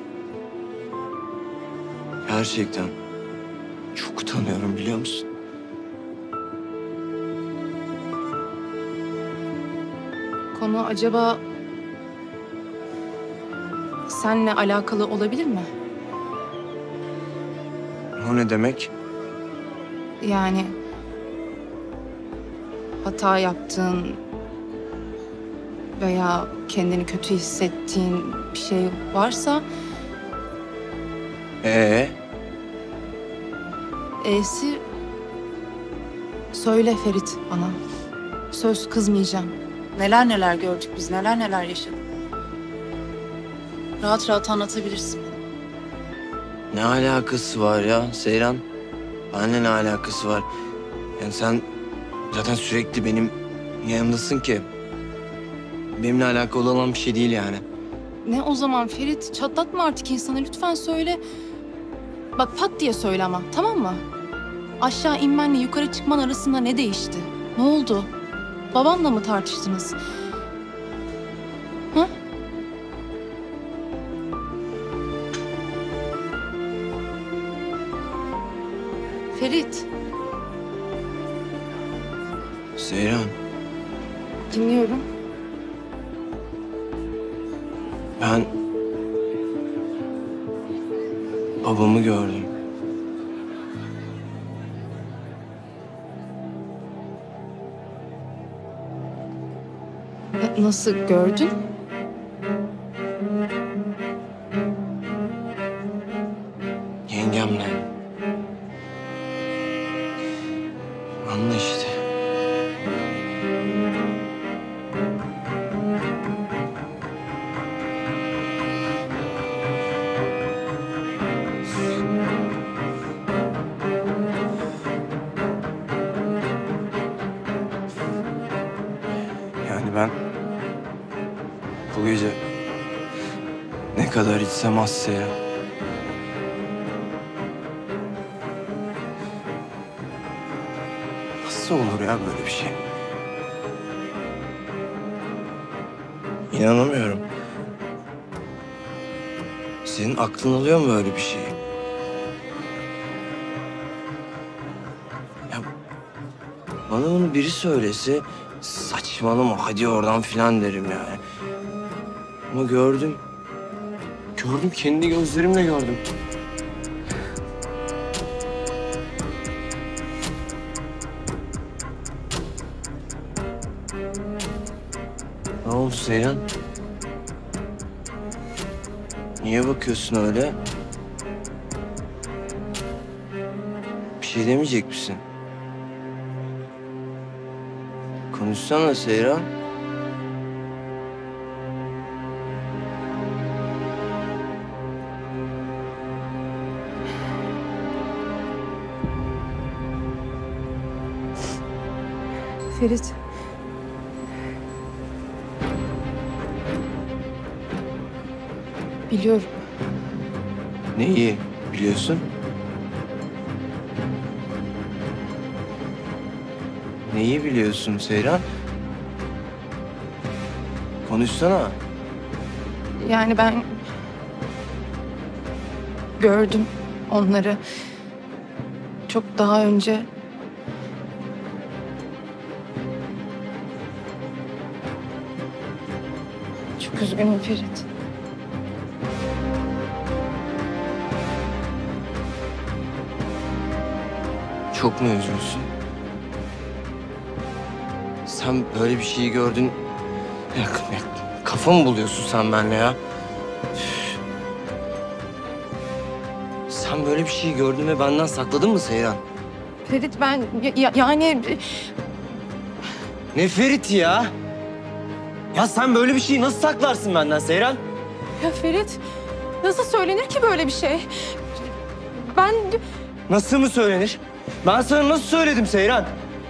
Gerçekten çok utanıyorum biliyor musun? Konu acaba seninle alakalı olabilir mi? O ne demek? Yani hata yaptığın veya kendini kötü hissettiğin bir şey varsa Ee? E'si söyle Ferit bana. Söz kızmayacağım. Neler neler gördük biz, neler neler yaşadık. Rahat rahat anlatabilirsin. Ne alakası var ya Seyran? Benimle ne alakası var? Yani sen zaten sürekli benim yanımdasın ki. Benimle alakalı olan bir şey değil yani. Ne o zaman Ferit? Çatlatma artık insanı. Lütfen söyle. Bak pat diye söyle ama, tamam mı? Aşağı inmenle yukarı çıkman arasında ne değişti? Ne oldu? Babanla mı tartıştınız? Ha? Ferit, Seyran, dinliyorum. ben babamı gördüm. Na- Nasıl gördün? Yengemle. Anla işte. Yani ben bu gece ne kadar içsem azsa ya. Nasıl olur ya böyle bir şey? İnanamıyorum. Senin aklın alıyor mu öyle bir şeyi? Ya bana bunu biri söylese saçmalama hadi oradan filan derim yani. Ama gördüm. Gördüm kendi gözlerimle gördüm. Ne oldu Seyran? Niye bakıyorsun öyle? Bir şey demeyecek misin? Konuşsana Seyran. Ferit. Biliyorum. Neyi biliyorsun? Neyi biliyorsun Seyran? Konuşsana. Yani ben gördüm onları. Çok daha önce. Çok üzgünüm Ferit. Çok mu üzgünsün? Sen böyle bir şeyi gördün. Ya, ya, kafa mı buluyorsun sen benimle ya? Üf. Sen böyle bir şeyi gördün ve benden sakladın mı Seyran? Ferit ben ya- ya- yani Ne Ferit ya? Ya sen böyle bir şeyi nasıl saklarsın benden Seyran? ya Ferit nasıl söylenir ki böyle bir şey? Ben Nasıl mı söylenir? Ben sana nasıl söyledim Seyran?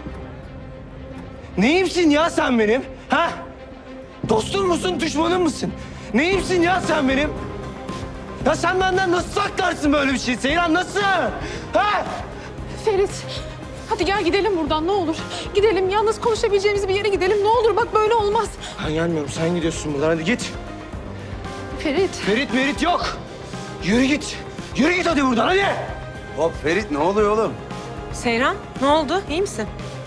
Neyimsin ya sen benim? Ha? Dostun musun, düşmanın mısın? Neyimsin ya sen benim? Ya sen benden nasıl saklarsın böyle bir şey Seyran, nasıl? Ha? Ferit, hadi gel gidelim buradan ne olur. Gidelim, yalnız konuşabileceğimiz bir yere gidelim. Ne olur bak böyle olmaz. Ben gelmiyorum, sen gidiyorsun buradan, hadi git. Ferit. Ferit Merit yok. Yürü git. Yürü git hadi buradan, hadi. Hop Ferit, ne oluyor oğlum? Seyran, ne oldu? İyi misin?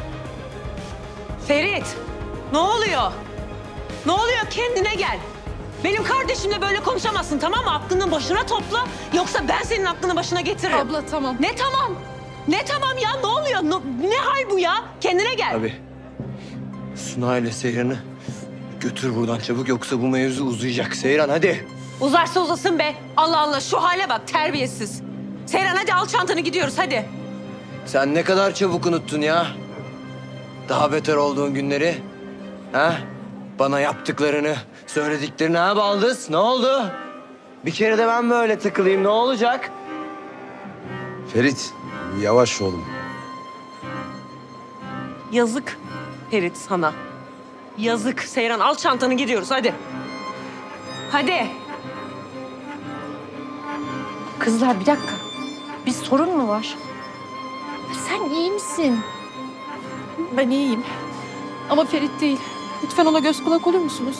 Ferit, ne oluyor? Ne oluyor? Kendine gel. Benim kardeşimle böyle konuşamazsın, tamam mı? Aklını başına topla, yoksa ben senin aklını başına getiririm. Abla tamam. Ne tamam? Ne tamam ya? Ne oluyor? Ne, ne hal bu ya? Kendine gel. Abi, Suna ile Seyran'ı götür buradan çabuk, yoksa bu mevzu uzayacak. Seyran hadi. Uzarsa uzasın be. Allah Allah, şu hale bak, terbiyesiz. Seyran hadi al çantanı, gidiyoruz hadi. Sen ne kadar çabuk unuttun ya. Daha beter olduğun günleri. Ha? Bana yaptıklarını, söylediklerini ha Baldız? Ne oldu? Bir kere de ben böyle takılayım, ne olacak? Ferit, yavaş oğlum. Yazık Ferit sana. Yazık. Seyran al çantanı, gidiyoruz hadi. Hadi. Kızlar bir dakika. Bir sorun mu var? Sen iyi misin? Ben iyiyim. Ama Ferit değil. Lütfen ona göz kulak olur musunuz?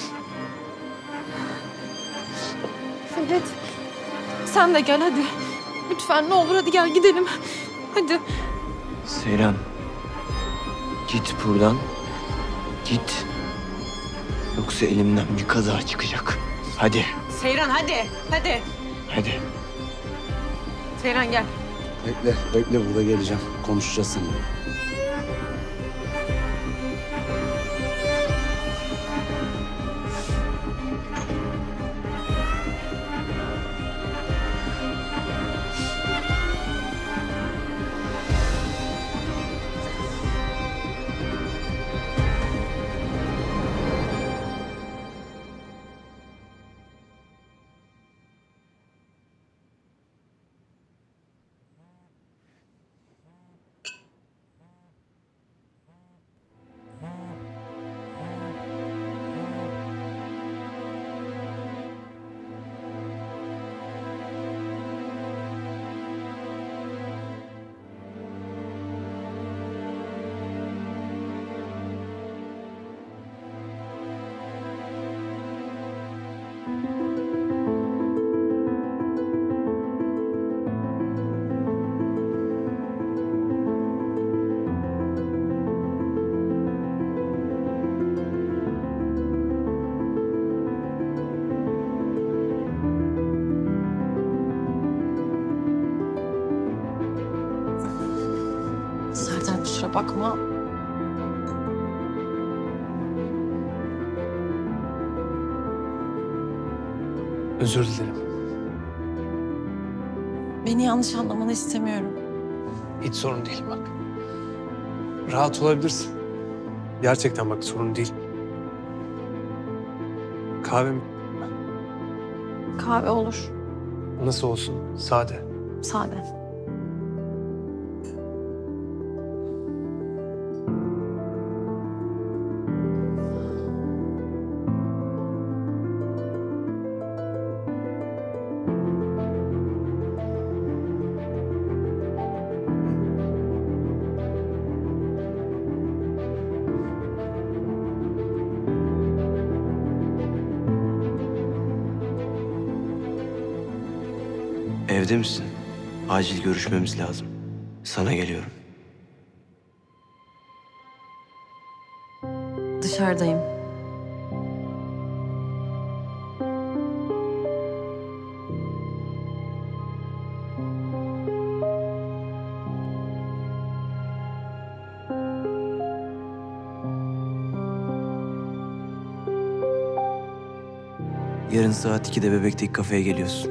Ferit, sen de gel hadi. Lütfen ne olur hadi gel gidelim. Hadi. Seyran, git buradan. Git. Yoksa elimden bir kaza çıkacak. Hadi, Seyran hadi. Hadi. hadi. Seyran gel. Bekle, bekle burada geleceğim. Konuşacağız seninle. Serdar kusura bakma. Özür dilerim. Beni yanlış anlamanı istemiyorum. Hiç sorun değil bak. Rahat olabilirsin. Gerçekten bak sorun değil. Kahve mi? Kahve olur. Nasıl olsun? Sade. Sade. Evde misin? Acil görüşmemiz lazım. Sana geliyorum. Dışarıdayım. Yarın saat ikide Bebek'teki kafeye geliyorsun.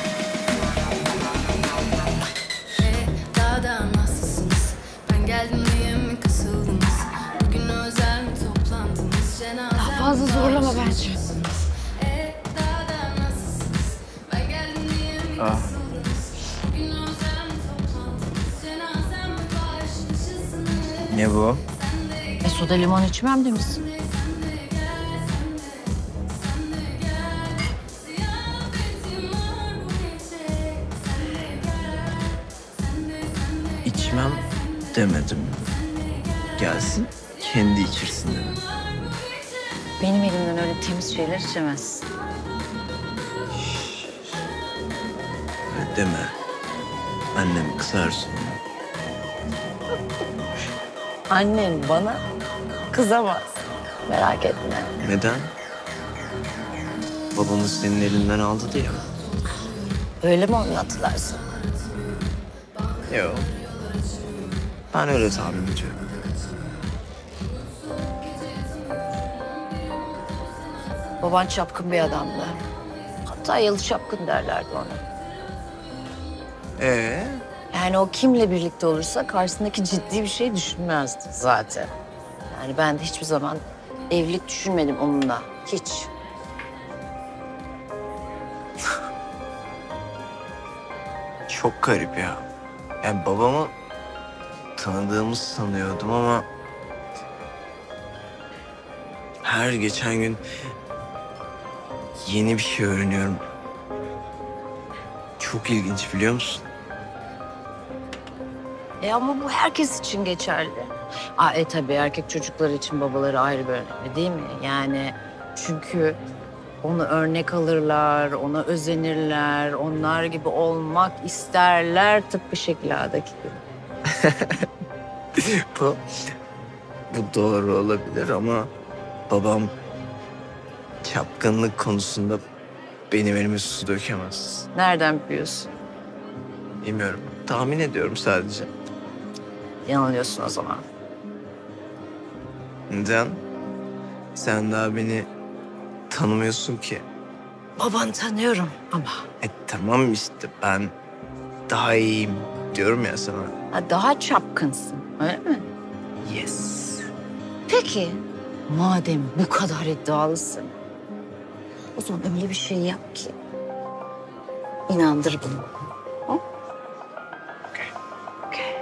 Dağda nasılsınız? Ben geldim Ah. Ne bu? E soda limon içmem demişsin. İçmem demedim. Gelsin kendi içirsin dedim. Benim elimden öyle temiz şeyler içemezsin. Öyle deme. Annem kızar sonra. Annen bana kızamaz. Merak etme. Neden? Babanız senin elinden aldı diye mi? Öyle mi anlattılar sana? Yok. Ben öyle tahmin ediyorum. Baban çapkın bir adamdı. Hatta yalı çapkın derlerdi ona. Ee? Yani o kimle birlikte olursa karşısındaki ciddi bir şey düşünmezdi zaten. Yani ben de hiçbir zaman evlilik düşünmedim onunla. Hiç. Çok garip ya. Yani babamı tanıdığımı sanıyordum ama... her geçen gün yeni bir şey öğreniyorum. Çok ilginç, biliyor musun? E ama bu herkes için geçerli. Aa, e tabii erkek çocukları için babaları ayrı bir önemli değil mi? Yani çünkü onu örnek alırlar, ona özenirler, onlar gibi olmak isterler tıpkı Şekila'daki gibi. bu, bu doğru olabilir ama babam çapkınlık konusunda benim elime su dökemez. Nereden biliyorsun? Bilmiyorum. Tahmin ediyorum sadece. Yanılıyorsun o zaman. Neden? Sen daha beni tanımıyorsun ki. Babanı tanıyorum ama. E tamam işte ben daha iyiyim diyorum ya sana. Ha, daha çapkınsın öyle mi? Yes. Peki madem bu kadar iddialısın, o zaman öyle bir şey yap ki inandır bunu. Hı? Okay. Okay.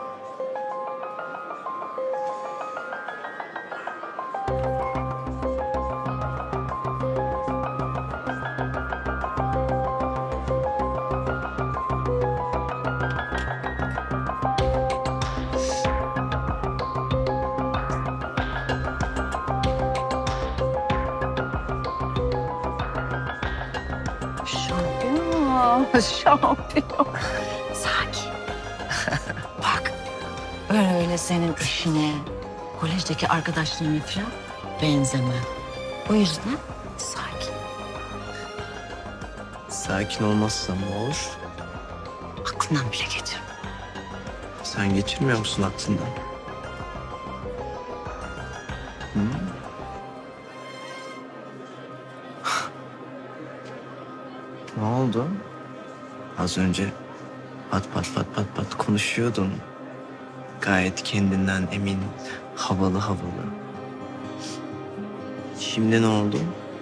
Şampiyon, şampiyon. Sakin. Bak, öyle öyle senin işine, kolejdeki arkadaşlarına falan benzeme. O yüzden sakin. Sakin olmazsam ne olur? Aklından bile geçir. Sen geçirmiyor musun aklından? Hı? Ne oldu? Az önce pat pat pat pat pat konuşuyordun. Gayet kendinden emin, havalı havalı. Şimdi ne oldu?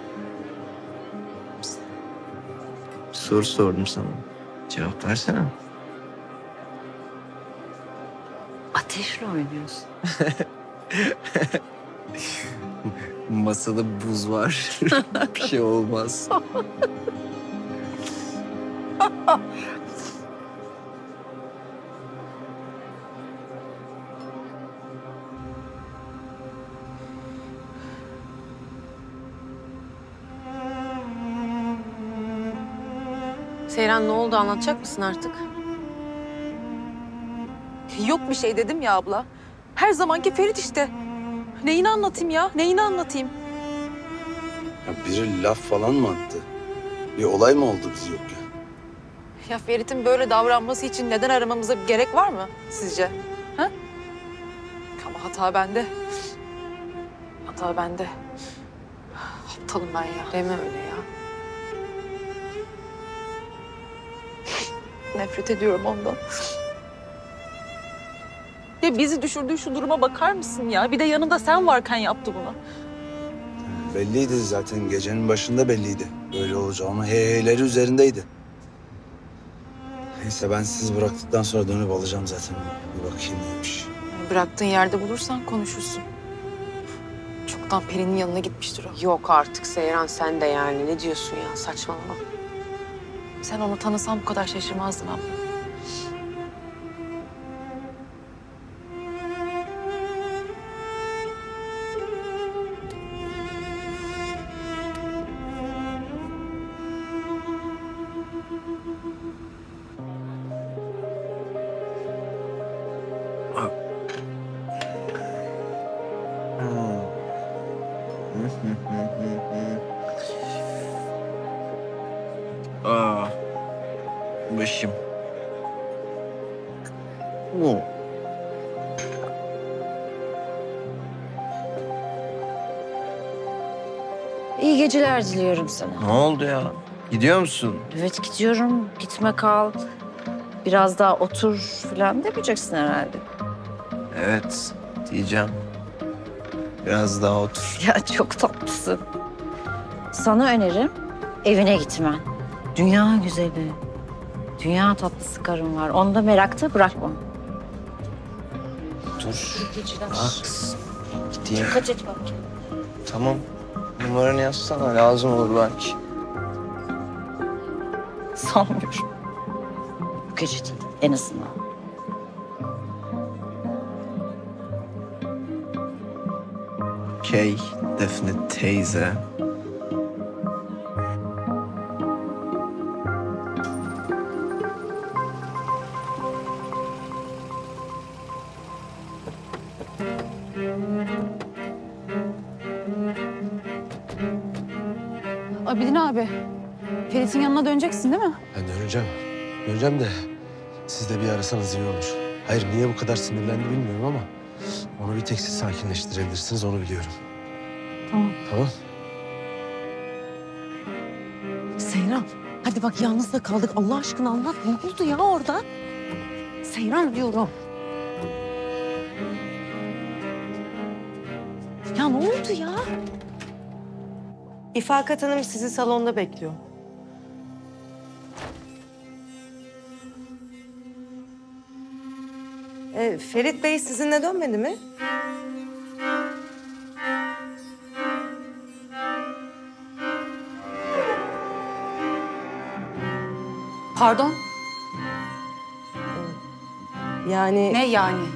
Bir soru sordum sana. Cevap versene. Ateşle oynuyorsun. Masada buz var. Bir şey olmaz. Seyran ne oldu anlatacak mısın artık? Yok bir şey dedim ya abla. Her zamanki Ferit işte. Neyini anlatayım ya? Neyini anlatayım? Ya biri laf falan mı attı? Bir olay mı oldu biz yokken? Ya Ferit'in böyle davranması için neden aramamıza bir gerek var mı sizce? Ha? Ama hata bende. Hata bende. Aptalım ben ya. Deme öyle ya. Nefret ediyorum ondan. Ya bizi düşürdüğü şu duruma bakar mısın ya? Bir de yanında sen varken yaptı bunu. Belliydi zaten, gecenin başında belliydi. Böyle olacağını hey heyleri üzerindeydi. Neyse ben sizi bıraktıktan sonra dönüp alacağım zaten. Bir bakayım neymiş. Bıraktığın yerde bulursan konuşursun. Çoktan Peri'nin yanına gitmiştir o. Yok artık Seyran sen de yani. Ne diyorsun ya? Saçmalama. Sen onu tanısan bu kadar şaşırmazdın abla. Aa, başım. Bu. İyi geceler diliyorum sana. Ne oldu ya? Gidiyor musun? Evet gidiyorum. Gitme kal. Biraz daha otur falan demeyeceksin herhalde. Evet, diyeceğim. Biraz daha otur. Ya çok tatlısın. Sana önerim evine gitmen. Dünya güzeli. Dünya tatlısı karın var. Onu da merakta bırakma. Dur. İyi geceler. Haklısın. Gideyim. Dikkat et bak. Tamam. Numaranı yazsana. Lazım olur belki. Sanmıyorum. Bu gece değil en azından. Okey. Defne teyze. Abidin abi, Ferit'in yanına döneceksin değil mi? Ben döneceğim. Döneceğim de siz de bir arasanız iyi olur. Hayır niye bu kadar sinirlendi bilmiyorum ama onu bir tek siz sakinleştirebilirsiniz onu biliyorum. Tamam. Tamam. Seyran hadi bak yalnız da kaldık. Allah aşkına anlat. Ne oldu ya orada? Seyran diyorum. Ya ne oldu ya? İfakat Hanım sizi salonda bekliyor. Ee, Ferit Bey sizinle dönmedi mi? Pardon? Yani... Ne yani?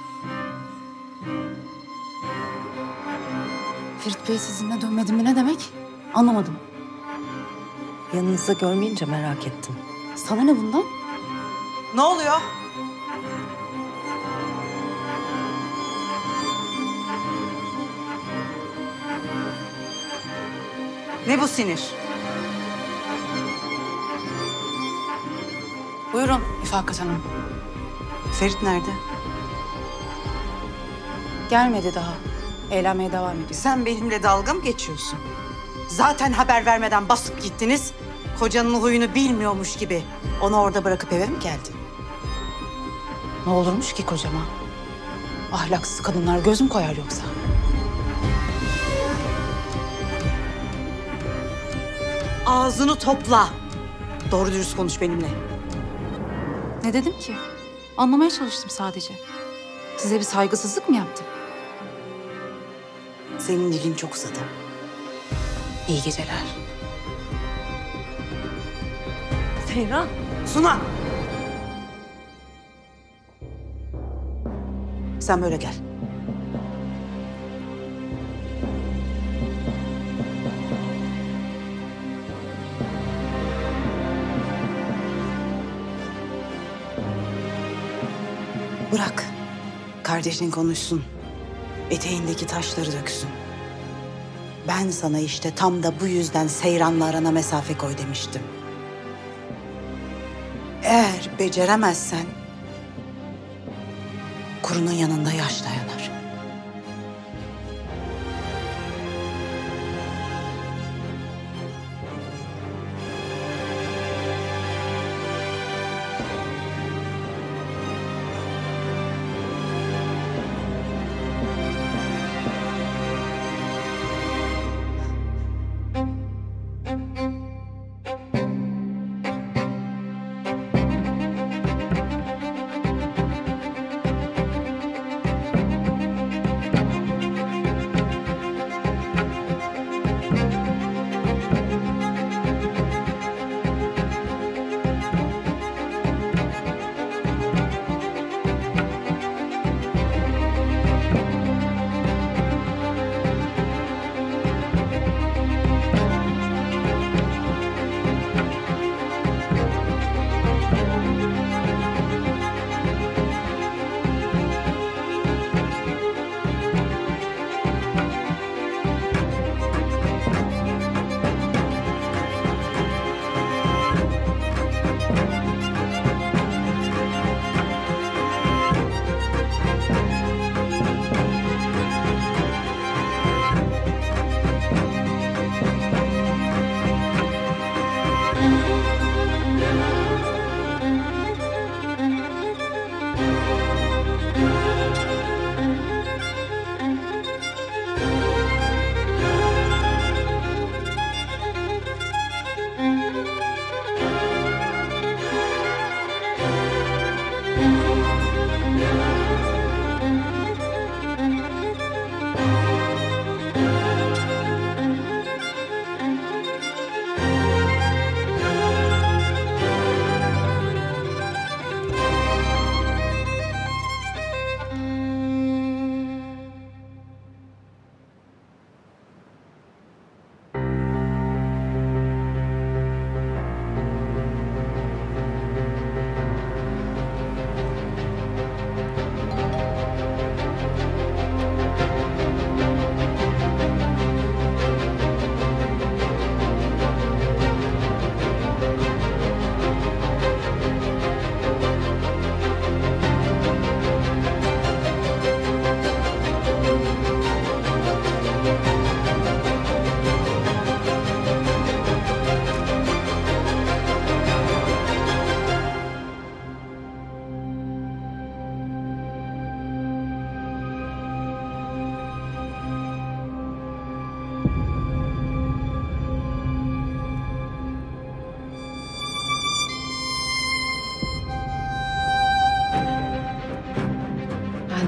Ferit Bey sizinle dönmedi mi ne demek? Anlamadım. Yanınızda görmeyince merak ettim. Sana ne bundan? Ne oluyor? Ne bu sinir? Buyurun İfakat Hanım. Ferit nerede? Gelmedi daha. Eğlenmeye devam ediyor. Sen benimle dalga mı geçiyorsun? Zaten haber vermeden basıp gittiniz. Kocanın huyunu bilmiyormuş gibi. Onu orada bırakıp eve mi geldin? Ne olurmuş ki kocama? Ahlaksız kadınlar göz mü koyar yoksa? Ağzını topla. Doğru dürüst konuş benimle. Ne dedim ki? Anlamaya çalıştım sadece. Size bir saygısızlık mı yaptım? Senin dilin çok uzadı. İyi geceler. Seyran. Suna. Sen böyle gel. Bırak. Kardeşin konuşsun. Eteğindeki taşları döksün. Ben sana işte tam da bu yüzden Seyran'la arana mesafe koy demiştim. Eğer beceremezsen kurunun yanında yaş dayanar.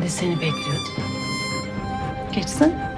Ben de seni bekliyordum. Geçsin.